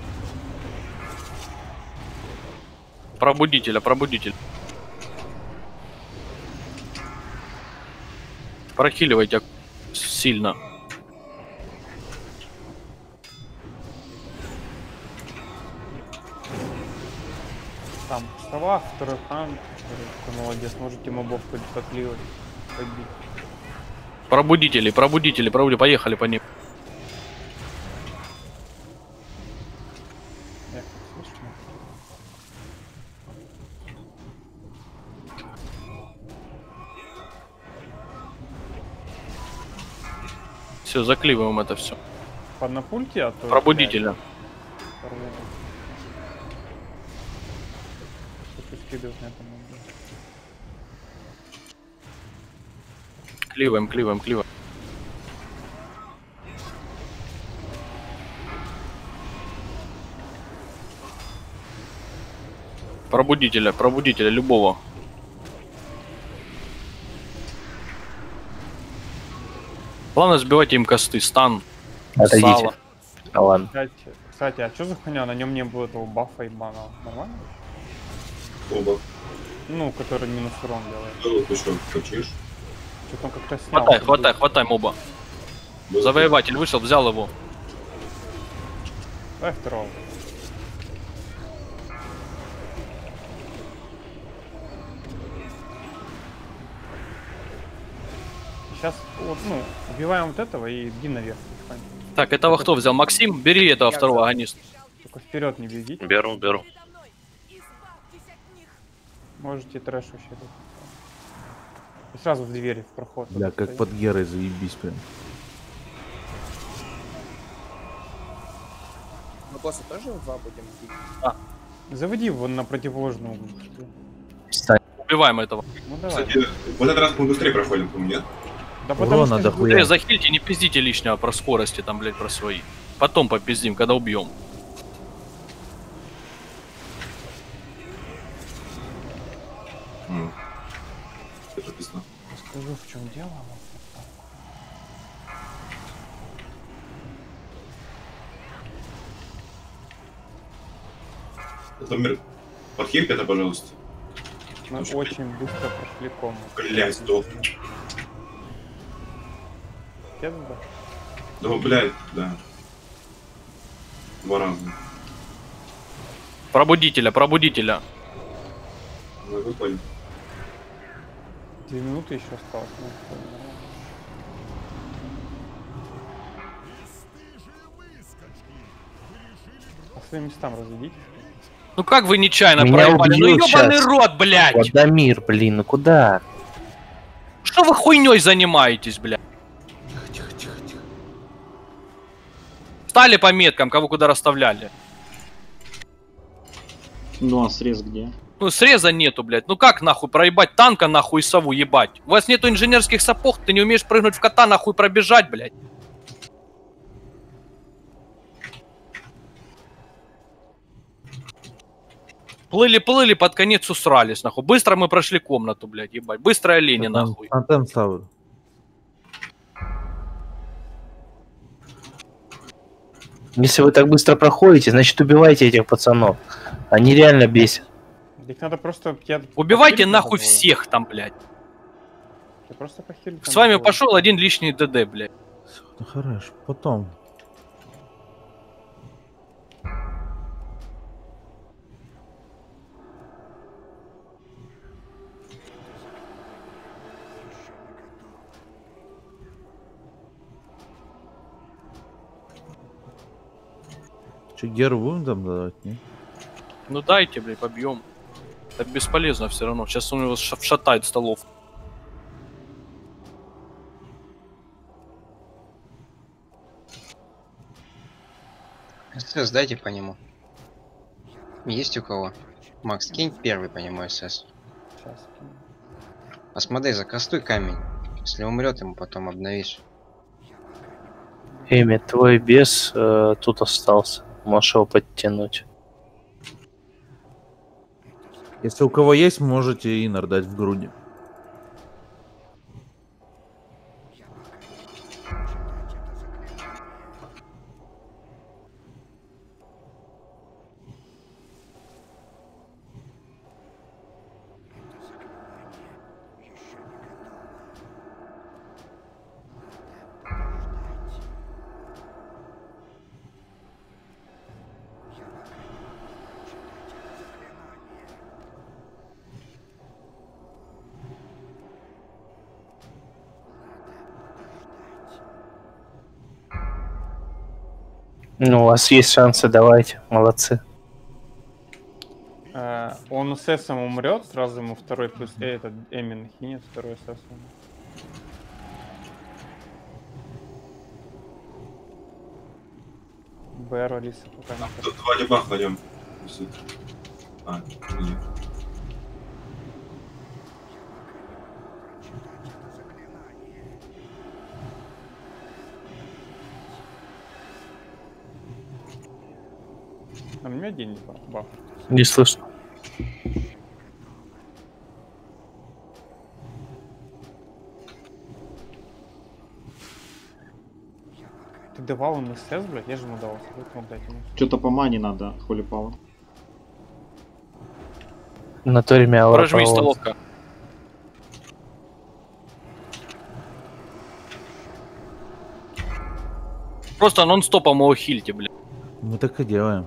Speaker 1: Пробудителя, пробудитель. Прохиливайте сильно.
Speaker 3: Там сова, второй хан, ты молодец, можете мобов подливать, подбить.
Speaker 1: Пробудители, пробудители, пробудители, поехали по ним. Все, закливаем это все.
Speaker 3: Под на пульте, а то...
Speaker 1: Пробудителя. Кливаем, кливаем, кливаем. Пробудителя, пробудителя любого. Главное сбивать им косты, стан,
Speaker 6: Отойдите. А ладно.
Speaker 3: Кстати, кстати, а что за хуйня? На нем не было этого бафа и бана. Нормально?
Speaker 2: Оба.
Speaker 3: Ну, который минус урон делает.
Speaker 2: Ну, ты что, хочешь?
Speaker 3: Что-то он как-то снял.
Speaker 1: Хватай, хватай, хватай моба. Завоеватель вышел, взял его.
Speaker 3: Давай второго. Сейчас, вот, ну, убиваем вот этого и иди наверх.
Speaker 1: Так, этого кто взял? Максим, бери этого второго агониста.
Speaker 3: Только вперед не бегите.
Speaker 12: Беру, беру.
Speaker 3: Можете трэш вообще. И сразу в двери, в проход.
Speaker 8: Бля, как под Герой, заебись прям.
Speaker 13: Мы босса тоже в два будем бить?
Speaker 1: А.
Speaker 3: Заводи его на противоположную.
Speaker 1: Убиваем этого.
Speaker 3: Ну давай.
Speaker 2: Кстати, в этот раз мы быстрее проходим, по нет?
Speaker 3: Да потому что...
Speaker 1: Э, захильте, не пиздите лишнего про скорости, там, блядь, про свои. Потом попиздим, когда убьем.
Speaker 2: Mm. Это пизда.
Speaker 3: Скажу, в чем дело.
Speaker 2: Это мир. Подхиль это, пожалуйста.
Speaker 3: Мы Слушай, очень быстро прошли комнату.
Speaker 2: Блять, сдох.
Speaker 3: Да?
Speaker 2: Да, блядь, да. Два раза.
Speaker 1: Пробудителя, пробудителя.
Speaker 2: Ну, вы поняли.
Speaker 3: Две минуты еще осталось. По своим местам разведитесь.
Speaker 1: Ну как вы нечаянно
Speaker 6: Меня
Speaker 1: проебали? Ну
Speaker 6: убьют
Speaker 1: ёбаный
Speaker 6: щас.
Speaker 1: рот, блядь!
Speaker 6: Владимир, блин, ну куда?
Speaker 1: Что вы хуйней занимаетесь, блядь?
Speaker 8: Тихо, тихо, тихо.
Speaker 1: Стали по меткам, кого куда расставляли.
Speaker 5: Ну а срез где?
Speaker 1: Ну среза нету, блядь. Ну как нахуй проебать танка нахуй и сову ебать? У вас нету инженерских сапог, ты не умеешь прыгнуть в кота нахуй пробежать, блядь. Плыли-плыли, под конец усрались, нахуй. Быстро мы прошли комнату, блядь, ебать. Быстро олени, нахуй.
Speaker 8: Антенн ставлю.
Speaker 6: Если вы так быстро проходите, значит убивайте этих пацанов. Они реально бесят.
Speaker 3: Их надо просто... Я...
Speaker 1: Убивайте нахуй всех там, блядь.
Speaker 3: Просто
Speaker 1: С вами пошел один лишний ДД, блядь.
Speaker 8: Ну хорошо, потом. Че, Геру будем там давать, не?
Speaker 1: Ну дайте, блядь, побьем. Это бесполезно все равно. Сейчас он его вшатает столов.
Speaker 4: СС дайте по нему. Есть у кого? Макс, кинь первый по нему СС. Асмодей, закастуй камень. Если умрет, ему потом обновишь.
Speaker 6: Эми, твой бес э, тут остался. Можешь его подтянуть.
Speaker 8: Если у кого есть, можете инер дать в груди.
Speaker 6: Ну, у вас есть шансы, давайте, молодцы.
Speaker 3: Uh, он с эсом умрет, сразу ему второй плюс э, этот Эмин хинет, второй с эсом. БР Алиса пока не.
Speaker 2: Тут два либах на нем. А, нет.
Speaker 3: А у меня день баф.
Speaker 6: Не слышно.
Speaker 3: Ты давал ему СС, блядь? Я же ему давал. Вот мог дать ему.
Speaker 5: Что-то по мане надо, хули пало.
Speaker 6: На Ториме аура.
Speaker 1: Прожми
Speaker 6: пала.
Speaker 1: столовка. Просто нон-стопом его хильте, блядь.
Speaker 8: Мы так и делаем.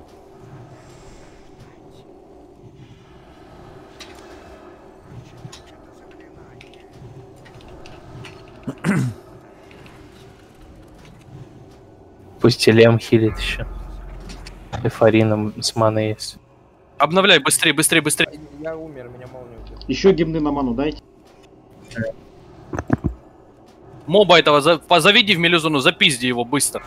Speaker 6: Пусть Лем хилит еще. Эфарином с маной есть.
Speaker 1: Обновляй, быстрее, быстрее, быстрее.
Speaker 13: Я умер, меня молния убила.
Speaker 5: Еще гимны на ману дайте.
Speaker 1: Моба этого за... позаведи в мелизону, запизди его быстро.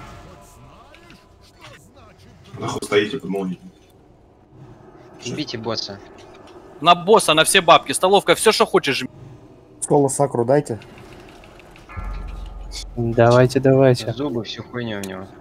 Speaker 2: Нахуй стоите под молнией.
Speaker 4: Жмите босса.
Speaker 1: На босса, на все бабки, столовка, все, что хочешь. жми.
Speaker 14: Соло сакру дайте.
Speaker 6: Давайте, давайте.
Speaker 4: Зубы, всю хуйню у него.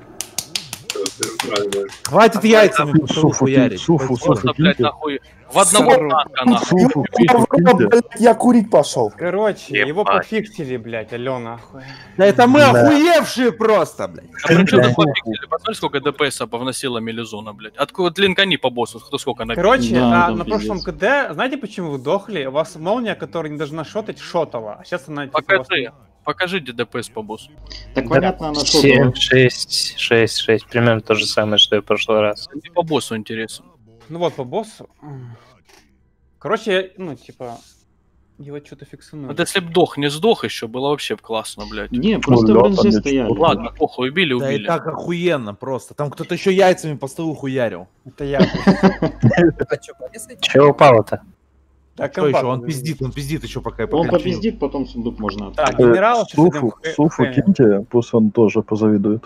Speaker 8: Хватит яйцами по столу хуярить.
Speaker 9: Суфу,
Speaker 1: Просто,
Speaker 9: суфу,
Speaker 1: блядь,
Speaker 9: киньте.
Speaker 1: нахуй. В одного танка, нахуй.
Speaker 9: Суфу, киньте, киньте.
Speaker 14: Я курить пошел.
Speaker 3: Короче, его
Speaker 6: Ебать.
Speaker 3: пофиксили, блядь, алё нахуй.
Speaker 8: Да это мы
Speaker 6: Да.
Speaker 8: охуевшие просто, блядь.
Speaker 1: А при чём тут пофиксили? Посмотри, сколько ДПС повносила мелизона, блядь. Откуда тлинкани по боссу, кто сколько набил.
Speaker 3: Короче,
Speaker 5: Да,
Speaker 3: а,
Speaker 5: там
Speaker 3: на
Speaker 5: пиздец.
Speaker 3: прошлом КД, знаете, почему вы дохли? У вас молния, которая не должна шотать, шотала. А сейчас она типа, у вас-
Speaker 1: Покажи, покажи, где ДПС по боссу.
Speaker 5: Так понятно, она что
Speaker 6: семь,
Speaker 5: была.
Speaker 6: шесть, шесть, шесть. Примерно то же самое, что и в прошлый раз.
Speaker 1: Не по боссу интересно.
Speaker 3: Ну вот, по боссу. Короче, я, ну, типа, его что-то фиксанули.
Speaker 1: Вот если б дох не сдох еще, было вообще б классно, блядь.
Speaker 5: Не, просто в
Speaker 9: Ля,
Speaker 5: РНЖ
Speaker 9: там
Speaker 5: стояли.
Speaker 9: ничего.
Speaker 1: Ладно, похуй, убили,
Speaker 8: Да и
Speaker 1: убили.
Speaker 8: так охуенно просто. Там кто-то еще яйцами по столу хуярил.
Speaker 3: Это я.
Speaker 13: А чё, полез эти?
Speaker 6: Че упало-то?
Speaker 3: Так,
Speaker 8: Что еще?
Speaker 3: компактно
Speaker 8: Он
Speaker 3: было.
Speaker 8: пиздит, он пиздит еще пока я
Speaker 5: Он
Speaker 8: покончу.
Speaker 5: попиздит, потом сундук можно
Speaker 3: Так,
Speaker 5: открыть.
Speaker 3: генерал, сейчас идем
Speaker 9: Суфу,
Speaker 3: в Х-
Speaker 9: суфу
Speaker 3: Х-
Speaker 9: киньте, пусть он тоже позавидует.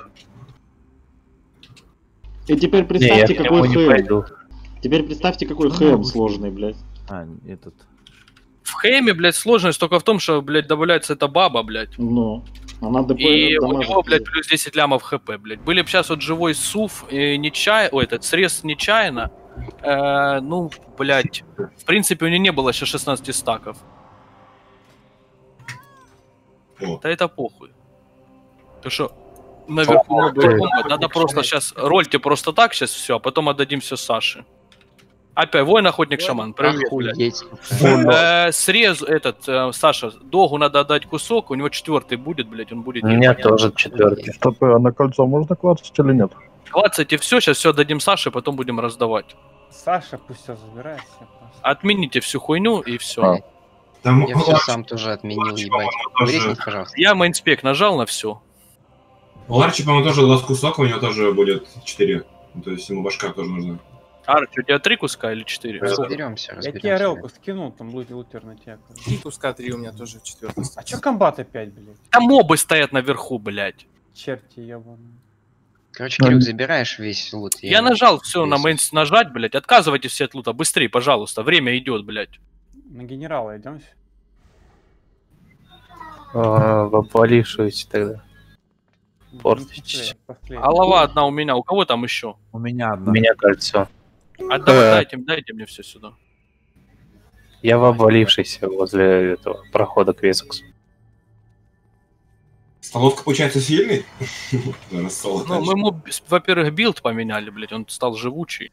Speaker 5: И теперь
Speaker 6: Не, я
Speaker 5: представьте,
Speaker 6: к нему
Speaker 5: какой
Speaker 6: не
Speaker 5: хэм.
Speaker 6: пойду.
Speaker 5: Теперь представьте, какой хэм сложный, блядь.
Speaker 8: А, этот.
Speaker 1: В Хэме, блядь, сложность только в том, что, блядь, добавляется эта баба, блядь.
Speaker 5: Ну, она ДП
Speaker 1: И у
Speaker 5: дамажит,
Speaker 1: него, блядь,
Speaker 5: блядь.
Speaker 1: плюс десять лямов хп, блядь. Были бы сейчас вот живой суф, и нечаянно, ой, этот срез нечаянно. Э, ну, блядь, в принципе, у него не было еще шестнадцати стаков.
Speaker 2: О.
Speaker 1: Да это похуй. Ты что, наверху много комбо, надо просто сейчас, рольте просто так сейчас все, а потом отдадим все Саше. Опять, воин-охотник-шаман, привет, блядь.
Speaker 4: Охуеть.
Speaker 1: Э, срез этот, э, Саша, Догу надо отдать кусок, у него четвертый будет, блядь, он будет.
Speaker 6: У меня тоже четвертый.
Speaker 9: Стоп, а на кольцо можно клацать или нет?
Speaker 1: Двадцать и все, сейчас все отдадим Саше, потом будем раздавать.
Speaker 3: Саша пусть все забирает. всё просто.
Speaker 1: Отмените всю хуйню и все.
Speaker 9: А.
Speaker 2: Там
Speaker 4: Я все сам тоже отменил, ебать. Вырезните, пожалуйста.
Speaker 1: Я мейнспек нажал на все.
Speaker 2: У Ларчи, по-моему, тоже лаз кусок, у него тоже будет четыре. То есть ему башка тоже нужна.
Speaker 1: Арч, у тебя три куска или четыре?
Speaker 4: Разберемся,
Speaker 3: Я тебе
Speaker 4: разберемся.
Speaker 3: орелку скинул, там будет лутер на тебя. короче.
Speaker 10: И куска три у меня тоже четвертый.
Speaker 3: А чё комбат опять, блядь?
Speaker 1: Там мобы стоят наверху, блядь.
Speaker 3: Черти ебаные.
Speaker 4: Короче, Кирюк, забираешь весь лут.
Speaker 1: Я нажал все на
Speaker 4: весь-
Speaker 1: мейн нажать, блядь. Отказывайтесь все от лута. Быстрее, пожалуйста. Время идет, блядь.
Speaker 3: На генерала идем.
Speaker 6: А, в обвалившуюся тогда. Портитесь.
Speaker 1: Голова одна у меня. У кого там еще?
Speaker 8: У меня одна.
Speaker 6: У меня кольцо.
Speaker 1: Отдавай,
Speaker 6: Э.
Speaker 1: дайте, дайте мне все сюда.
Speaker 6: Я в обвалившейся возле этого прохода к Весоксу.
Speaker 2: Столовка, получается, сильный? Наверное, стол
Speaker 1: Ну, мы ему, во-первых, билд поменяли, блядь. Он стал живучий.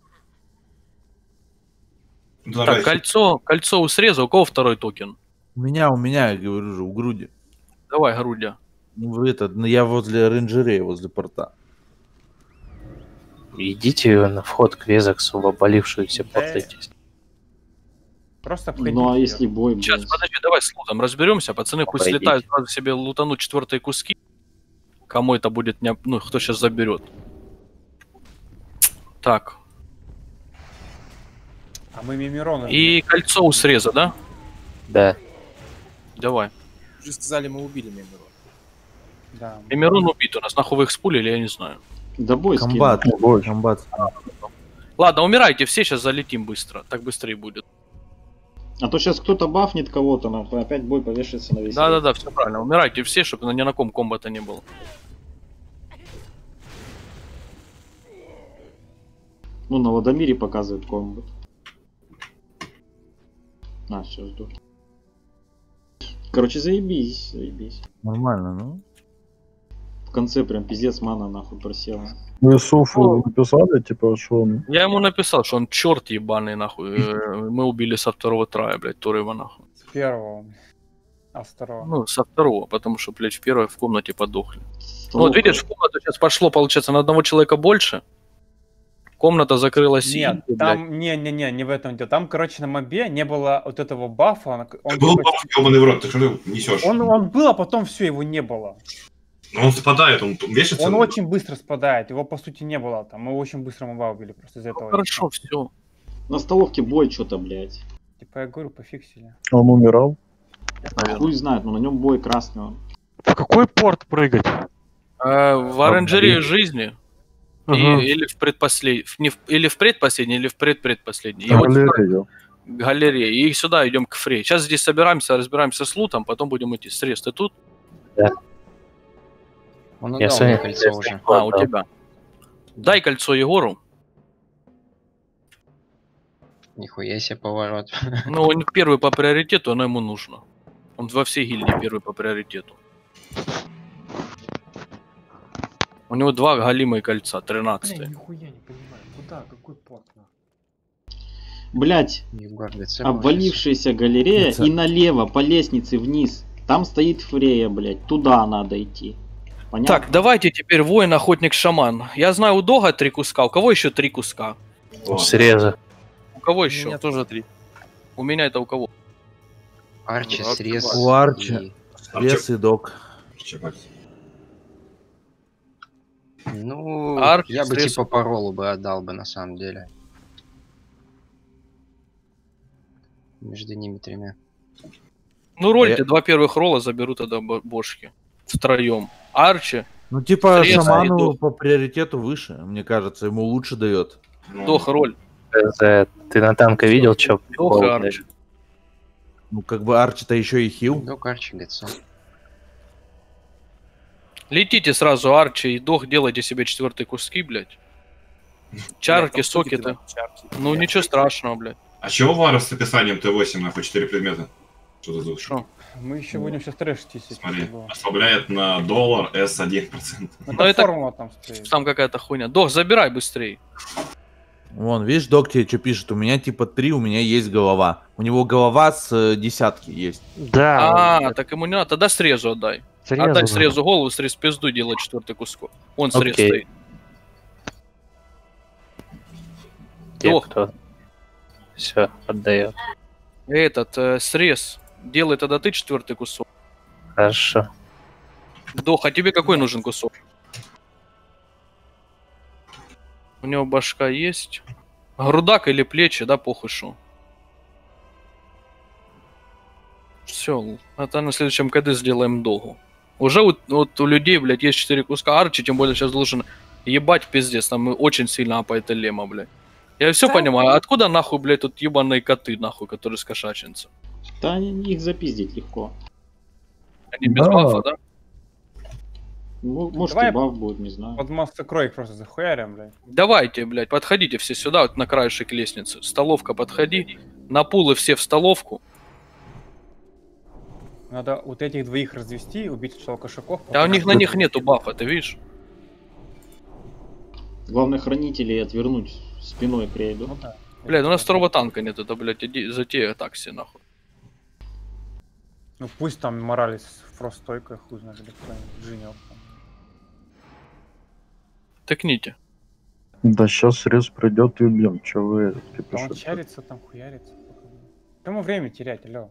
Speaker 1: Так, кольцо, кольцо у среза. У кого второй токен?
Speaker 8: У меня, у меня, я говорю же, у груди.
Speaker 1: Давай, грудя.
Speaker 8: Ну, вы это, ну, я возле рейнджерей, возле порта.
Speaker 6: Идите на вход к Везаксу, в обвалившуюся портитесь.
Speaker 3: Просто обходите.
Speaker 5: Ну а
Speaker 3: её.
Speaker 5: если бой,
Speaker 1: Сейчас,
Speaker 5: блядь?
Speaker 1: подожди, давай с лутом разберемся. Пацаны пусть
Speaker 6: Пойдите.
Speaker 1: слетают, сразу себе лутануть четвертые куски. Кому это будет, не... ну, кто сейчас заберет. Так.
Speaker 3: А мы Мимирона.
Speaker 1: И кольцо у среза, да?
Speaker 6: Да.
Speaker 1: Давай.
Speaker 10: Уже сказали, мы убили Мембера.
Speaker 3: Да.
Speaker 1: Эмирон убит у нас. Нахуй вы их спулили, я не знаю.
Speaker 5: Да бой скину.
Speaker 8: Комбат,
Speaker 9: Бой.
Speaker 8: комбат.
Speaker 1: Ладно, умирайте все, сейчас залетим быстро. Так быстрее будет.
Speaker 5: А то сейчас кто-то бафнет кого-то, нахуй, опять бой повешается на весь.
Speaker 1: Да-да-да, все правильно. Умирайте все, чтобы ни на ком комбата не было.
Speaker 5: Ну, на Ладомире показывает комбат. А, все, жду. Короче, заебись, заебись.
Speaker 8: Нормально, ну.
Speaker 5: В конце прям пиздец мана нахуй просела.
Speaker 9: Вы Суфу написали, типа, что он...
Speaker 1: Я ему написал, что он черт ебаный, нахуй. Э, Мы убили со второго трая, блядь, Торива, нахуй.
Speaker 3: С первого. А с второго?
Speaker 1: Ну, со второго, потому что, блядь, в первой в комнате подохли. Ну, вот видишь, в комнату сейчас пошло, получается, на одного человека больше. Комната закрылась.
Speaker 3: Нет,
Speaker 1: и,
Speaker 3: там, не-не-не, не в этом дело. Там, короче, на мобе не было вот этого бафа. Он, он,
Speaker 2: Был
Speaker 3: типа,
Speaker 2: баф, ёбаный в рот, ты что ты несешь?
Speaker 3: он, он был, а потом все, его не было.
Speaker 2: Но он спадает, он вешается.
Speaker 3: Он очень быстро спадает, его по сути не было там. Мы очень быстро моба убили просто из-за этого.
Speaker 1: Хорошо, все.
Speaker 5: На столовке бой что-то, блядь.
Speaker 3: Типа я говорю, пофиксили.
Speaker 9: Он умирал?
Speaker 5: А хуй знает, но на нем бой красный он.
Speaker 7: В какой порт прыгать?
Speaker 1: Э, в оранжерее жизни. И-
Speaker 7: Ага.
Speaker 1: или в предпоследний, не в- или в предпоследний, или в предпредпоследний. И вот
Speaker 9: Галерея.
Speaker 1: галерея. И сюда идем к Фрей. Сейчас здесь собираемся, разбираемся с лутом, потом будем идти. Срез, ты тут?
Speaker 4: Он
Speaker 6: Я
Speaker 4: отдал
Speaker 6: Соня
Speaker 4: мне кольцо уже.
Speaker 1: А, у тебя. Дай кольцо Егору.
Speaker 4: Нихуя себе поворот.
Speaker 1: Ну, он первый по приоритету, оно ему нужно. Он во всей гильдии первый по приоритету. У него два галимые кольца, тринадцатые.
Speaker 3: Нихуя не понимаю, куда, какой порт?
Speaker 5: Блять,
Speaker 4: Егор, ГЦ
Speaker 5: обвалившаяся галерея
Speaker 8: Ц-
Speaker 5: и налево по лестнице вниз. Там стоит Фрея, блять. Туда надо идти. Понятно?
Speaker 1: Так, давайте теперь воин, охотник, шаман. Я знаю, у Дога три куска, у кого еще три куска?
Speaker 6: Среза.
Speaker 1: У кого
Speaker 10: У
Speaker 1: еще?
Speaker 10: меня тоже три.
Speaker 1: У меня это у кого?
Speaker 4: Арчи,
Speaker 1: Ну,
Speaker 4: срез.
Speaker 8: У Арчи.
Speaker 4: и-
Speaker 8: Срез и док.
Speaker 4: Ну,
Speaker 1: Арчи,
Speaker 4: я бы
Speaker 1: срез.
Speaker 4: типа по роллу бы отдал бы на самом деле. Между ними тремя.
Speaker 1: Ну, рольте,
Speaker 8: Я-
Speaker 1: два первых ролла заберу тогда бо- бошки. Втроем. Арчи,
Speaker 8: Ну, типа,
Speaker 1: Срез и
Speaker 8: шаману
Speaker 1: док.
Speaker 8: по приоритету выше, мне кажется, ему лучше дает.
Speaker 1: Дох, роль.
Speaker 6: Э, Ты на танка видел, что?
Speaker 1: Дох и Арчи.
Speaker 8: Ну, как бы Арчи-то еще и хил.
Speaker 4: Док, Арчи, ГЦ.
Speaker 1: Летите сразу, Арчи и Дох, делайте себе четвертые куски, блядь. Чарки,
Speaker 10: Блядь, там
Speaker 1: сокеты.
Speaker 10: кидают чарки.
Speaker 1: Ну,
Speaker 10: Блядь,
Speaker 1: ничего страшного, блядь.
Speaker 2: А чего Вара с описанием Т восемь, нахуй, четыре предмета? Что за звук?
Speaker 1: Шо?
Speaker 3: Мы еще будем сейчас трэшить, если
Speaker 2: Смотри,
Speaker 3: это было.
Speaker 2: ослабляет на доллар эс один процент.
Speaker 3: Ну,
Speaker 1: Ну,
Speaker 3: там
Speaker 1: это-
Speaker 3: формула там стоит.
Speaker 1: Там какая-то хуйня. Дох, забирай быстрее.
Speaker 8: Вон, видишь, док тебе что пишет? У меня типа три, у меня есть голова. У него голова с э, десятки есть.
Speaker 7: Да.
Speaker 1: А, так ему не надо. Тогда срезу отдай.
Speaker 7: срезу
Speaker 1: Отдай
Speaker 7: надо.
Speaker 1: срезу голову, срез пизду, делай четвертый кусок. Он срез
Speaker 6: Окей.
Speaker 1: стоит.
Speaker 6: Те,
Speaker 1: Дох.
Speaker 6: кто... Все, отдает.
Speaker 1: Этот, э, срез. Делай тогда ты четвертый кусок.
Speaker 6: Хорошо.
Speaker 1: Дох, а тебе какой нужен кусок? У него башка есть. Грудак или плечи, да, похуй шо. Все, это на следующем КД сделаем Догу. Уже вот, вот у людей, блядь, есть четыре куска. Арчи, тем более, сейчас должен ебать пиздец. Там очень сильно апает лема, блядь. Я все понимаю. Откуда нахуй, блядь, тут ебаные коты, нахуй, которые с кошачинца?
Speaker 5: Да они- их запиздить легко.
Speaker 1: Они без
Speaker 9: Да.
Speaker 1: бафа, да?
Speaker 5: М- Может
Speaker 3: Давай-
Speaker 5: и баф будет, не знаю.
Speaker 3: Под Master их просто захуярим, блядь.
Speaker 1: Давайте, блядь, подходите все сюда, вот на краешек лестницы. Столовка, подходи. На пулы все в столовку.
Speaker 3: Надо вот этих двоих развести, убить сначала кошаков.
Speaker 1: А у
Speaker 3: потом-
Speaker 1: них на них нету бафа, ты видишь?
Speaker 5: Главное хранителей отвернуть спиной к рейду.
Speaker 3: Ну да.
Speaker 1: Блядь, у нас второго танка нет, это, блядь, иди, затея такси, нахуй.
Speaker 3: Ну пусть там Моралес в фростойках, хуй знает, или кто-нибудь Джинёк.
Speaker 1: Тыкните.
Speaker 9: Да сейчас срез придет и убьем. Че вы
Speaker 3: Да он
Speaker 9: кипишете?
Speaker 3: чарится, там хуярится. Кому время терять, алё?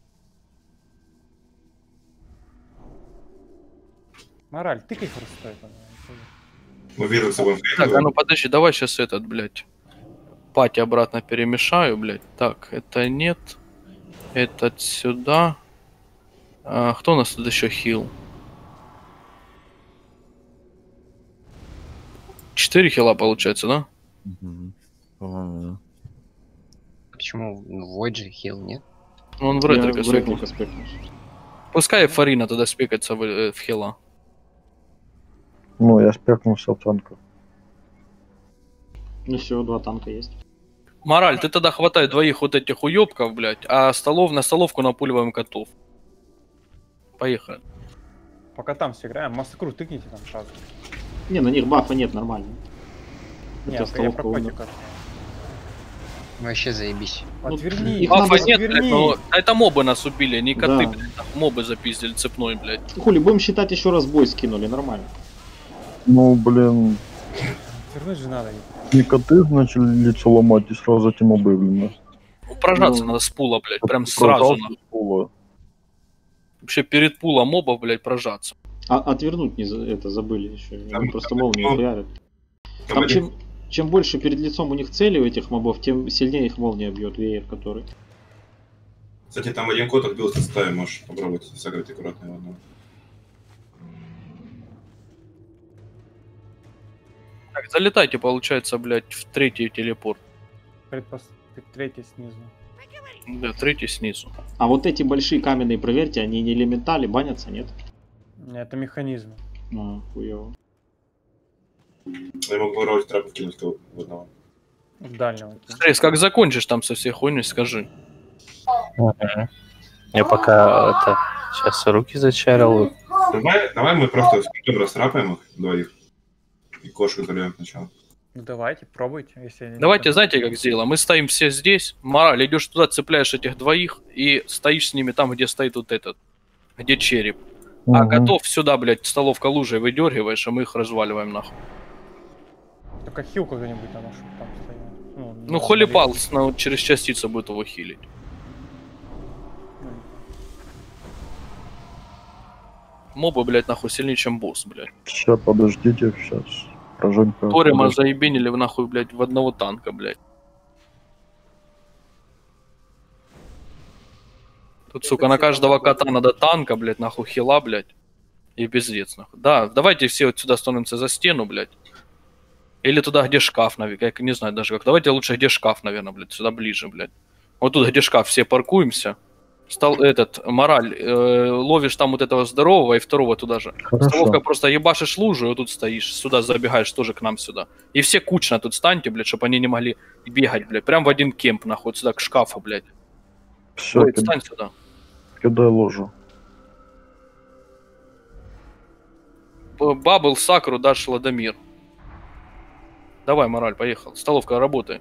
Speaker 3: Мораль, тыкай фростойку.
Speaker 2: Мы видим с собой.
Speaker 1: Так, а ну подожди, давай сейчас этот, блядь, пати обратно перемешаю, блядь. Так, это нет. Этот сюда. А, кто у нас тут еще хил? четыре хила получается, да?
Speaker 8: По-моему,
Speaker 4: Почему в Void же хил, нет?
Speaker 1: Ну, он в
Speaker 5: Я
Speaker 1: ретрика
Speaker 5: в
Speaker 1: спекнул.
Speaker 5: ретрика спекнул.
Speaker 1: Пускай Фарина тогда спекается в, э, в хила.
Speaker 9: Ну, я спекнулся в танка.
Speaker 5: Ну все, два танка есть.
Speaker 1: Мораль, ты тогда хватай двоих вот этих уёбков, блядь, а столов на столовку напуливаем котов. Поехали.
Speaker 3: Пока там сыграем, массакру тыкните там сразу.
Speaker 5: Не, на них бафа нет, нормально.
Speaker 3: Не,
Speaker 5: Это
Speaker 3: я
Speaker 5: столовка
Speaker 3: про
Speaker 5: умер.
Speaker 3: котика.
Speaker 4: Вообще заебись.
Speaker 5: Ну,
Speaker 3: Отверни,
Speaker 5: их
Speaker 1: Бафа
Speaker 5: надо-
Speaker 1: нет, блядь,
Speaker 3: отверни.
Speaker 1: но это мобы нас убили, не коты,
Speaker 5: Да.
Speaker 1: блядь, нахуй, мобы запиздили цепной, блядь.
Speaker 5: Хули, будем считать, еще раз бой скинули, нормально.
Speaker 9: Ну, блин,
Speaker 3: Отвернуть же надо.
Speaker 9: не коты начали лицо ломать и сразу этим объявлено.
Speaker 1: Ну, прожаться
Speaker 5: Ну,
Speaker 1: надо с пула, блядь, прям сразу, нахуй. Вообще перед пулом мобов, блядь, прожаться.
Speaker 5: А отвернуть не за- это забыли еще. Они
Speaker 2: Там-
Speaker 5: просто
Speaker 2: там-
Speaker 5: молнию
Speaker 2: ну,
Speaker 5: хуярят.
Speaker 2: Там
Speaker 5: Там
Speaker 2: один-
Speaker 5: чем, чем больше перед лицом у них цели у этих мобов, тем сильнее их молния бьет, веер который.
Speaker 2: Кстати, там один кот отбился в стае, можешь попробовать сыграть аккуратно его одного.
Speaker 1: Так, залетайте, получается, блядь, в третий телепорт.
Speaker 3: Предпос... Третий снизу.
Speaker 1: Да, третий снизу.
Speaker 5: А вот эти большие каменные, проверьте, они не элементали, банятся, нет?
Speaker 3: Это механизм.
Speaker 5: А, хуёво.
Speaker 2: Я могу роль трапа кинуть кого- в одного.
Speaker 3: В дальнего.
Speaker 1: Стресс, как закончишь там со всей хуйней, скажи.
Speaker 6: Мгм. Я пока это сейчас руки зачарил.
Speaker 2: Давай, давай мы просто с котом растрапаем их двоих. И кошку заберем сначала.
Speaker 3: Ну давайте, пробуйте, если они не
Speaker 1: Давайте,
Speaker 3: хотят.
Speaker 1: знаете, как сделаем? Мы стоим все здесь. Мораль, идешь туда, цепляешь этих двоих и стоишь с ними там, где стоит вот этот, где череп. А
Speaker 9: Мгм.
Speaker 1: котов сюда, блядь, столовка лужей выдергиваешь, а мы их разваливаем нахуй.
Speaker 3: Только хил кто-нибудь там, чтобы там стоял. Ну,
Speaker 1: Ну,
Speaker 3: на-
Speaker 1: холи
Speaker 3: на
Speaker 1: палс, ну, через частицу будет его хилить. Мобы, блядь, нахуй сильнее, чем босс, блядь.
Speaker 9: Сейчас, подождите, сейчас. Прожимка.
Speaker 1: Торима заебенили в нахуй, блядь, в одного танка, блядь. Тут, сука, на каждого кота надо танка, блядь, нахуй хила, блядь. И пиздец, нахуй. Да, давайте все вот сюда становимся за стену, блядь. Или туда, где шкаф, наверное, я не знаю даже как. Давайте лучше, где шкаф, наверное, блядь, сюда ближе, блядь. Вот тут, где шкаф, все паркуемся. Стал этот, мораль, э, ловишь там вот этого здорового и второго туда же.
Speaker 9: Хорошо.
Speaker 1: Столовка просто ебашишь лужу, и вот тут стоишь, сюда забегаешь тоже к нам сюда. И все кучно тут станьте, блядь, чтобы они не могли бегать, блядь. Прям в один кемп, нахуй, вот сюда к шкафу, блядь.
Speaker 9: Все,
Speaker 1: Ой, стань сюда.
Speaker 9: кидай ложу.
Speaker 1: Б- Бабл, Сакру, Даш, Ладомир. Давай, мораль, поехал. Столовка, работай.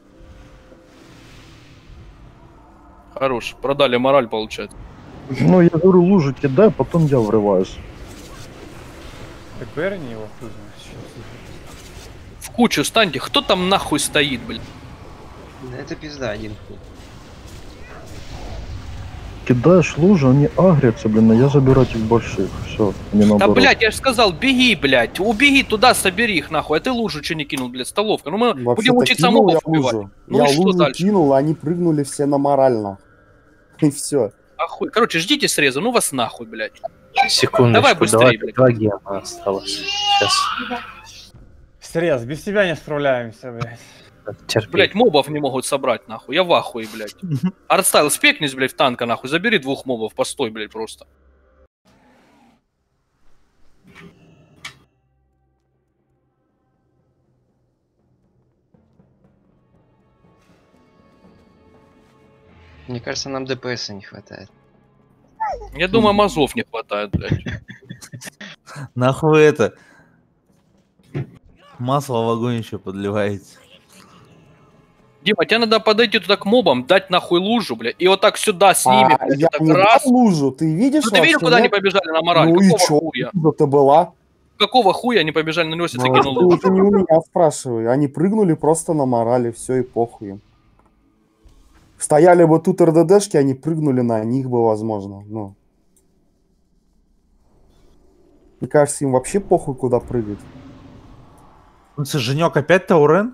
Speaker 1: Хорош. Продали мораль, получается.
Speaker 9: Ну, я говорю, лужу кидай, потом я врываюсь.
Speaker 3: Так Берни его хуй знает.
Speaker 1: В кучу станьте. Кто там нахуй стоит, блядь?
Speaker 4: Да это пизда, один хуй.
Speaker 9: Кидаешь лужу, они агрятся, блин, а я забираю этих больших. Все, не
Speaker 1: Да,
Speaker 9: наоборот.
Speaker 1: блядь, я же сказал, беги, блядь. Убеги туда, собери их, нахуй. А ты лужу что не кинул, блядь, столовка? Ну мы будем
Speaker 14: Вообще-то
Speaker 1: учиться
Speaker 14: кинул
Speaker 1: мобов
Speaker 14: я
Speaker 1: убивать.
Speaker 14: лужу.
Speaker 1: Ну
Speaker 14: я
Speaker 1: и что
Speaker 14: лужу
Speaker 1: дальше?
Speaker 14: кинул, они прыгнули все на морально. И все.
Speaker 1: Охуй. Короче, ждите среза, ну вас нахуй, блядь.
Speaker 6: Секундочку,
Speaker 1: Давай быстрее,
Speaker 6: давай,
Speaker 1: блядь.
Speaker 6: два гема осталось. Сейчас.
Speaker 3: Срез, без тебя не справляемся, блядь.
Speaker 6: Терпи.
Speaker 1: Блять, мобов не могут собрать, нахуй. Я в ахуе, блядь. Артстайл, спекнись, блядь, в танка, нахуй. Забери двух мобов, постой, блядь, просто.
Speaker 4: Мне кажется, нам ДПСа не хватает.
Speaker 1: Я думаю, мазов не хватает, блядь.
Speaker 8: Нахуй это? Масло в огонь еще подливаете.
Speaker 1: Дима, тебе надо подойти туда к мобам, дать нахуй лужу, блядь, и вот так сюда с ними,
Speaker 14: А,
Speaker 1: блядь,
Speaker 14: я
Speaker 1: так
Speaker 14: не
Speaker 1: раз.
Speaker 14: дал лужу, ты видишь?
Speaker 1: Ну ты видел,
Speaker 14: вообще,
Speaker 1: куда они
Speaker 14: нет?
Speaker 1: побежали на мораль?
Speaker 14: Ну и
Speaker 1: Какого
Speaker 14: чё?
Speaker 1: хуя?
Speaker 14: Это была?
Speaker 1: Какого хуя они побежали на него, если ты
Speaker 14: Ну,
Speaker 1: кинул
Speaker 14: ты,
Speaker 1: лужу?
Speaker 14: ты не у меня спрашивай. Они прыгнули просто на морали, все и похуй им. Стояли бы тут РДДшки, они прыгнули на них бы, возможно. Ну. Мне кажется, им вообще похуй, куда прыгать.
Speaker 8: Ну, это Женек опять Таурен?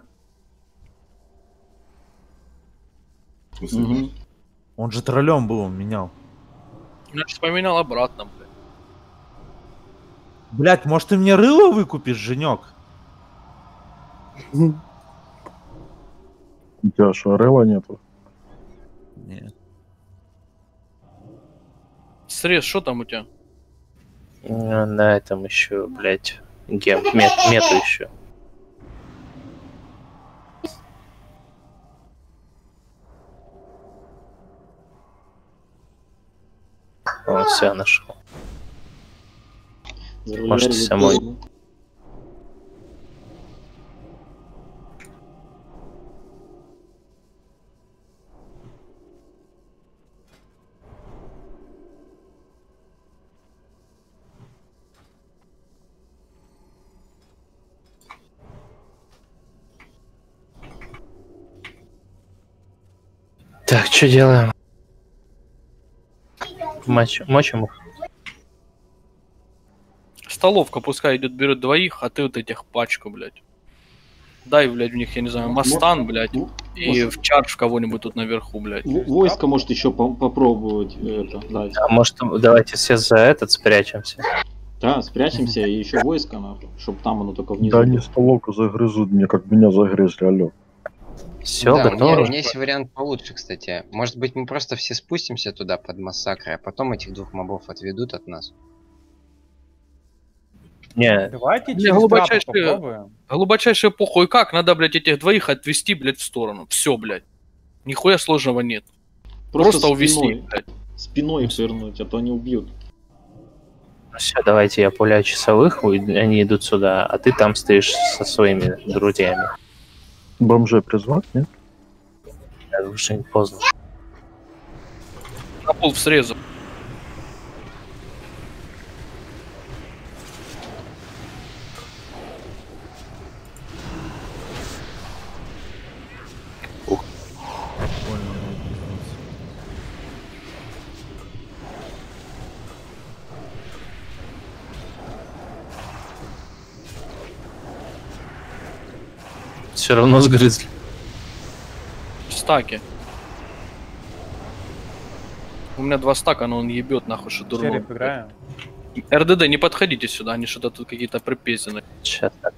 Speaker 5: Мгм.
Speaker 8: Он же троллем был, он менял.
Speaker 1: Значит, поменял обратно, блядь.
Speaker 8: Блять, может ты мне рыло выкупишь, Женек?
Speaker 9: У тебя что, Рела нету?
Speaker 8: Нет.
Speaker 1: Срез, что там у тебя?
Speaker 6: На этом еще, блядь, гем, мет, мету еще. О, все, нашел. Можете самой. Так, что делаем? Мочим, мочим их.
Speaker 1: Столовка пускай идет, берет двоих, а ты вот этих пачку, блядь. Дай, блядь, в них, я не знаю, Мастан, блядь, и в чардж кого-нибудь тут наверху, блядь.
Speaker 5: Войско может еще по попробовать это дать.
Speaker 6: А может, давайте все за этот спрячемся.
Speaker 5: Да, спрячемся и еще войско, нахуй, чтобы там оно только внизу.
Speaker 9: Да они столовку загрызут, мне как меня загрызли, алло.
Speaker 6: Все,
Speaker 4: да,
Speaker 6: готово.
Speaker 4: У меня, у меня есть вариант получше, кстати. Может быть, мы просто все спустимся туда под массакры, а потом этих двух мобов отведут от нас.
Speaker 6: Не,
Speaker 3: Давайте
Speaker 1: Не,
Speaker 3: через
Speaker 1: глубочайшее,
Speaker 3: трапы попробуем.
Speaker 1: глубочайшее похуй. Как? Надо, блядь, этих двоих отвести, блядь, в сторону. Все, блядь. Нихуя сложного нет. Просто,
Speaker 5: Просто
Speaker 1: увести,
Speaker 5: спиной.
Speaker 1: блядь.
Speaker 5: Спиной их вернуть, а то они убьют.
Speaker 6: все, давайте я пуляю часовых, уй- они идут сюда, а ты там стоишь со своими друзьями.
Speaker 9: Бомжей призвать, нет?
Speaker 6: Да, уже не поздно.
Speaker 1: На пол в срезу.
Speaker 6: Все равно сгрызли.
Speaker 1: Стаки. У меня два стака, но он ебет нахуй, что дурно.
Speaker 3: Череп играем.
Speaker 1: РДД, не подходите сюда, они что-то тут какие-то припезаны.
Speaker 6: Сейчас так.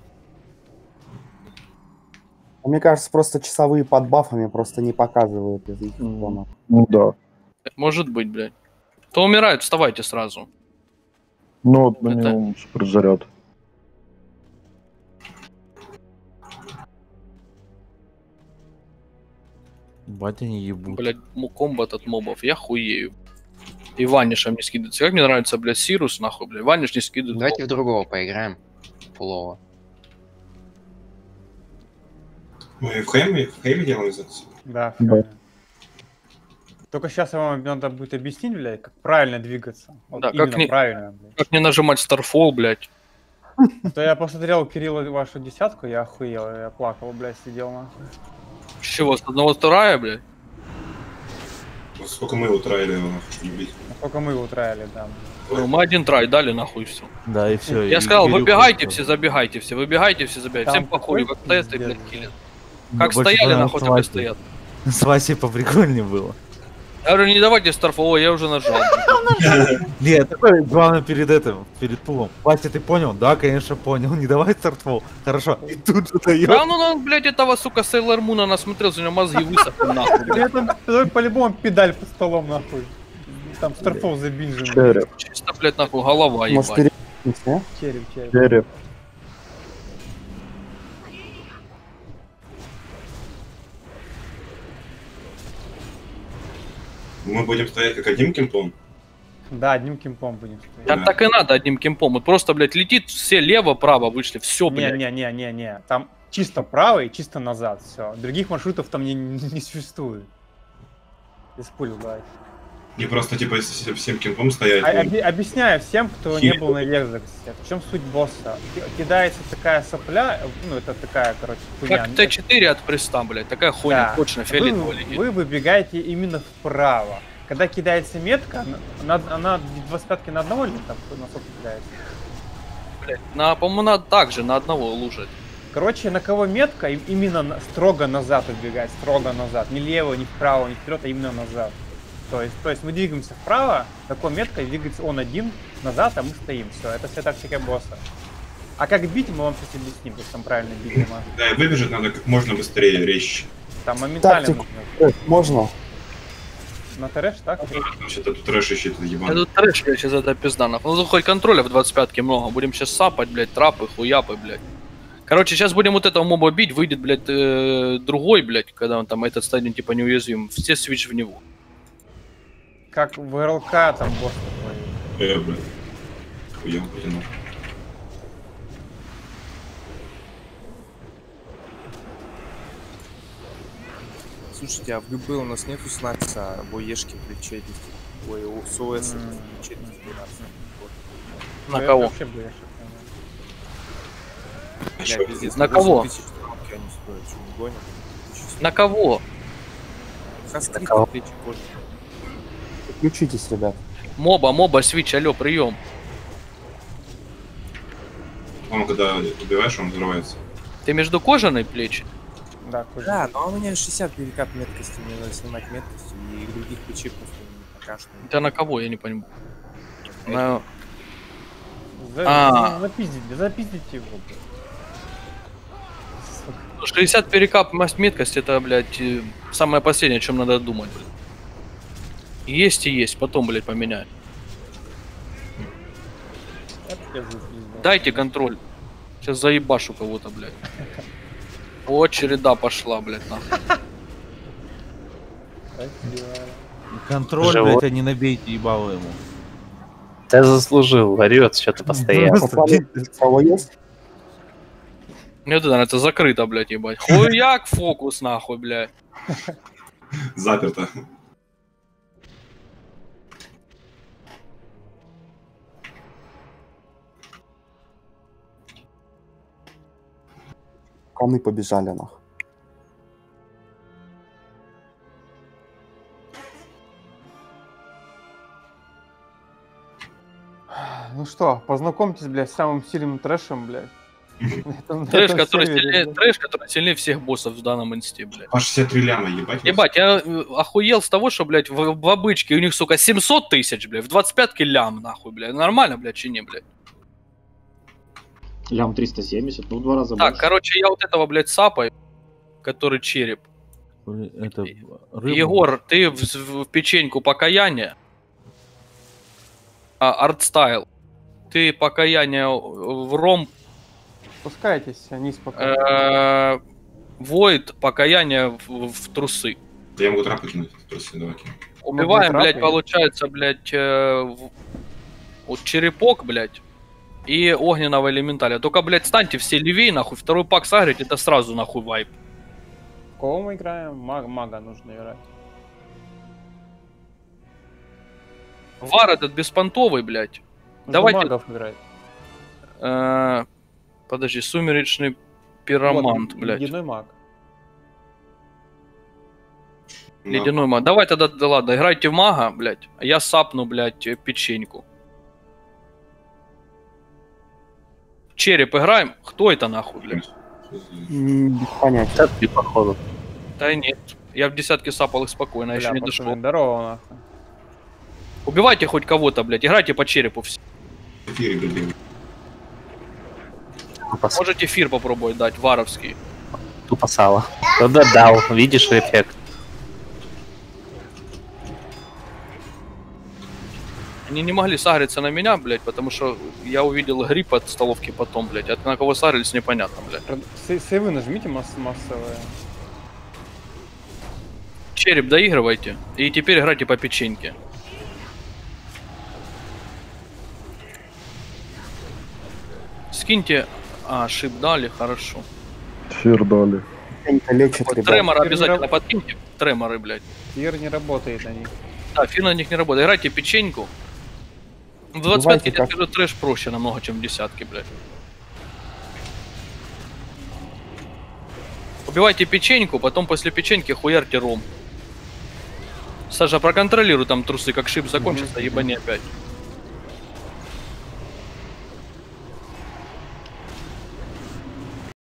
Speaker 14: Мне кажется, просто часовые под бафами просто не показывают из их фона.
Speaker 9: Ну да.
Speaker 1: Может быть, блядь. Кто умирает, вставайте сразу.
Speaker 9: Ну вот на
Speaker 1: Это-
Speaker 9: него суперзаряд.
Speaker 8: Батя не ебут.
Speaker 1: Блядь, м- комбат от мобов, я хуею. И ванишем не скидывается. Как мне нравится, блядь, Сирус, нахуй, блядь. Ваниш не скидывает.
Speaker 4: Давайте в другого поиграем. Пулова.
Speaker 2: Мы в Хейме, в Хейме делаем из
Speaker 3: Да.
Speaker 9: Да.
Speaker 3: Только сейчас вам надо будет объяснить, блядь, как правильно двигаться. Вот
Speaker 1: Да,
Speaker 3: именно
Speaker 1: как не-
Speaker 3: правильно, блядь.
Speaker 1: Как не нажимать Starfall, блядь.
Speaker 3: То я посмотрел Кирилла вашу десятку, я охуел, я плакал, блядь, сидел нахуй.
Speaker 1: С чего, с одного вторая, блядь?
Speaker 2: Вот сколько мы его траили, его нахуй, убить.
Speaker 3: Насколько мы его траили, да.
Speaker 1: Ну, мы один трай дали, нахуй, все.
Speaker 8: Да, и все.
Speaker 1: Я сказал, выбегайте все, забегайте все, выбегайте все, забегайте.
Speaker 3: Там
Speaker 1: Всем похуй,
Speaker 3: такой
Speaker 1: как стоят и,
Speaker 3: пиздец,
Speaker 1: блядь,
Speaker 3: блядь.
Speaker 1: киллят. Как стояли, нахуй, так и стоят.
Speaker 8: С Васей поприкольнее было.
Speaker 1: Я говорю, не давайте Starfall, я уже нажал.
Speaker 8: Нет, такое главное перед этим, перед пулом. Вася, ты понял? Да, конечно, понял. Не давай стартфол. Хорошо. И тут же дает.
Speaker 1: Да, ну, ну, блядь, этого, сука, Сейлор Муна насмотрелся, у него мозги высохли, нахуй,
Speaker 3: При
Speaker 1: блядь.
Speaker 3: этом давай по-любому педаль по столом, нахуй. Там старфов забинжен.
Speaker 9: Череп.
Speaker 1: Чисто, блядь, нахуй, голова,
Speaker 14: Может,
Speaker 1: ебать.
Speaker 14: перейдемся?
Speaker 3: Череп, череп.
Speaker 9: Череп.
Speaker 2: Мы будем стоять как одним кемпом.
Speaker 3: Да, одним кемпом будем стоять.
Speaker 1: Там так и надо одним кемпом. Вот просто, блядь, летит, все лево-право вышли, все, блядь.
Speaker 3: Не-не-не-не-не. Там чисто право и чисто назад. Все. Других маршрутов там не, не существует. Без пуль угадать.
Speaker 2: Не просто типа если всем кемпом стоять.
Speaker 3: А-
Speaker 2: ну,
Speaker 3: объ- объясняю всем, кто не
Speaker 2: Хиль.
Speaker 3: был на Векзаксе. В чем суть босса? Ки- Кидается такая сопля, ну это такая, короче, хуйня.
Speaker 1: Как Т четыре от преста, блядь, такая хуйня,
Speaker 3: Да.
Speaker 1: точно,
Speaker 3: Вы,
Speaker 1: фиолетово летит.
Speaker 3: вы выбегаете именно вправо. Когда кидается метка, она, она двадцать пятки на одного или там на сколько кидается?
Speaker 1: Блядь, на, по-моему, надо так же, на одного лужить.
Speaker 3: Короче, на кого метка, им- именно на- строго назад убегать, строго назад. Не лево, не вправо, не вперед, а именно назад. То есть, то есть мы двигаемся вправо, на кого метка, двигается он один назад, а мы стоим. Все, это вся тактика босса. А как бить, мы вам сейчас объясним, как там правильно бить. Дима.
Speaker 2: Да, и выбежать надо как можно быстрее, резче.
Speaker 3: Там моментально
Speaker 14: Тактику.
Speaker 3: нужно.
Speaker 14: Можно?
Speaker 3: На трэш, так?
Speaker 2: Вообще-то тут трэш ищет
Speaker 1: Я
Speaker 2: ебаный.
Speaker 1: тут трэш, блядь, сейчас это пизданов. Ну, хоть контроля в двадцать пятке много. Будем сейчас сапать, блядь, трапы, хуяпы, блядь. Короче, сейчас будем вот этого моба бить, выйдет, блядь, э, другой, блядь, когда он там этот стадион типа неуязвим. Все свич в него.
Speaker 3: Как в РЛК там босс такой.
Speaker 2: Э, блядь. Хуя потянул.
Speaker 10: Слушайте, а в ГБ у нас нету снакса, боешки плечей, ой, у СОС плечей двенадцать.
Speaker 1: На кого?
Speaker 3: Вообще боешек,
Speaker 2: А
Speaker 10: Бля,
Speaker 2: чё?
Speaker 10: пиздец,
Speaker 1: На
Speaker 10: восемь
Speaker 1: кого?
Speaker 10: тысяч штрафки они стоят, что, не гонят?
Speaker 1: На кого?
Speaker 10: Хаскрит
Speaker 6: кого?
Speaker 10: плечи кожи.
Speaker 14: Включитесь, ребят.
Speaker 1: Моба, моба, свич, алло, прием.
Speaker 2: Он когда убиваешь, он взрывается.
Speaker 1: Ты между кожаной плечи?
Speaker 3: Да, кожа.
Speaker 10: Да, но у меня шестьдесят перекат меткости, мне надо снимать меткости, и других плечей просто пока что.
Speaker 1: Это на кого, я не понимаю. На...
Speaker 3: За,
Speaker 1: А.
Speaker 3: за- запиздить, запиздить его. блядь.
Speaker 1: шестьдесят перекап меткость, это, блядь, э, самое последнее, о чем надо думать, блядь. Есть и есть, потом, блядь, поменяем.
Speaker 3: Это я запиздил.
Speaker 1: Дайте контроль. Сейчас заебашу кого-то, блядь. О, череда пошла, блядь, нахуй.
Speaker 3: Спасибо.
Speaker 8: Контроль,
Speaker 6: Живот.
Speaker 8: блядь, а не набейте ебало ему.
Speaker 6: Ты заслужил, орет что-то постоянно.
Speaker 14: Попали, кого есть?
Speaker 1: Мне вот это, это закрыто, блядь, ебать. Хуяк фокус, нахуй, блядь.
Speaker 2: Заперто.
Speaker 14: Коны побежали, нах.
Speaker 3: Ну что, познакомьтесь, блядь, с самым сильным трэшем, блядь. Это- на
Speaker 1: Трэш,
Speaker 3: этом
Speaker 1: который
Speaker 3: сервере,
Speaker 1: сильнее,
Speaker 3: блядь.
Speaker 1: трэш, который сильнее всех боссов в данном инсте, блядь.
Speaker 2: По шестьдесят три ляма, ебать.
Speaker 1: Ебать, я э, охуел с того, что, блядь, в, в обычке у них, сука, семьсот тысяч, блядь, в двадцать пятке лям, нахуй, блядь. Нормально, блядь, чи не, блядь?
Speaker 5: Лям триста семьдесят, ну в два раза
Speaker 1: Так,
Speaker 5: больше.
Speaker 1: короче, я вот этого, блядь, сапаю, который череп.
Speaker 8: Это рыба.
Speaker 1: Егор, ты в, в печеньку покаяние. А, артстайл. Ты покаяние в ром.
Speaker 3: Спускайтесь, они спокойно.
Speaker 1: Э, Войд, покаяние в, в трусы.
Speaker 2: Я могу трап кинуть. Просто давай кину.
Speaker 1: Убиваем,
Speaker 3: трапы.
Speaker 1: блядь, получается, блядь, э, в- вот черепок, блядь, и огненного элементаля. Только, блядь, станьте все левее, нахуй, второй пак сагрить, это сразу, нахуй, вайп.
Speaker 3: В кого мы играем? Маг, мага нужно играть.
Speaker 1: Вар этот беспонтовый, блядь.
Speaker 3: Нужно
Speaker 1: Давайте,
Speaker 3: магов играть.
Speaker 1: э, подожди, сумеречный пиромант,
Speaker 3: Вот,
Speaker 1: блядь.
Speaker 3: ледяной маг.
Speaker 1: Ледяной маг. Давай тогда, да ладно, играйте в мага, блядь, а я сапну, блядь, э, печеньку. Череп играем? Кто это, нахуй, блядь?
Speaker 14: М, Без понятия.
Speaker 6: Да ты, походу.
Speaker 1: Да нет, я в десятке сапал их спокойно, еще
Speaker 3: Бля,
Speaker 1: не
Speaker 3: пацаны,
Speaker 1: дошел.
Speaker 3: здорово, нахуй.
Speaker 1: Убивайте хоть кого-то, блядь, играйте по черепу все.
Speaker 2: Эфире, блядь.
Speaker 6: Тупо, с-
Speaker 1: Можете эфир попробовать дать, варовский.
Speaker 6: тупо сало. Да дал, видишь эффект.
Speaker 1: Они не могли сагриться на меня, блядь, потому что я увидел грипп от столовки потом, блядь. А на кого сагрились, непонятно, блядь.
Speaker 3: С- Сейвы нажмите масс массовые.
Speaker 1: Череп доигрывайте, и теперь играйте по печеньке. Скиньте... А, шип дали, хорошо.
Speaker 9: Эфир дали.
Speaker 14: Они-то лечат,
Speaker 1: Вот,
Speaker 14: ребят.
Speaker 1: треморы
Speaker 3: Теперь не
Speaker 1: обязательно
Speaker 3: раб-
Speaker 1: подкиньте. Треморы, блядь.
Speaker 3: Фир не работает на них.
Speaker 1: Да, фир на них не работает. Играйте печеньку. В двадцать
Speaker 14: Давайте
Speaker 1: пятке, я
Speaker 14: как-
Speaker 1: скажу, трэш проще намного, чем в десятке, блядь. Убивайте печеньку, потом после печеньки хуярьте ром. Саша, проконтролируй там трусы, как шип закончится, ебани опять.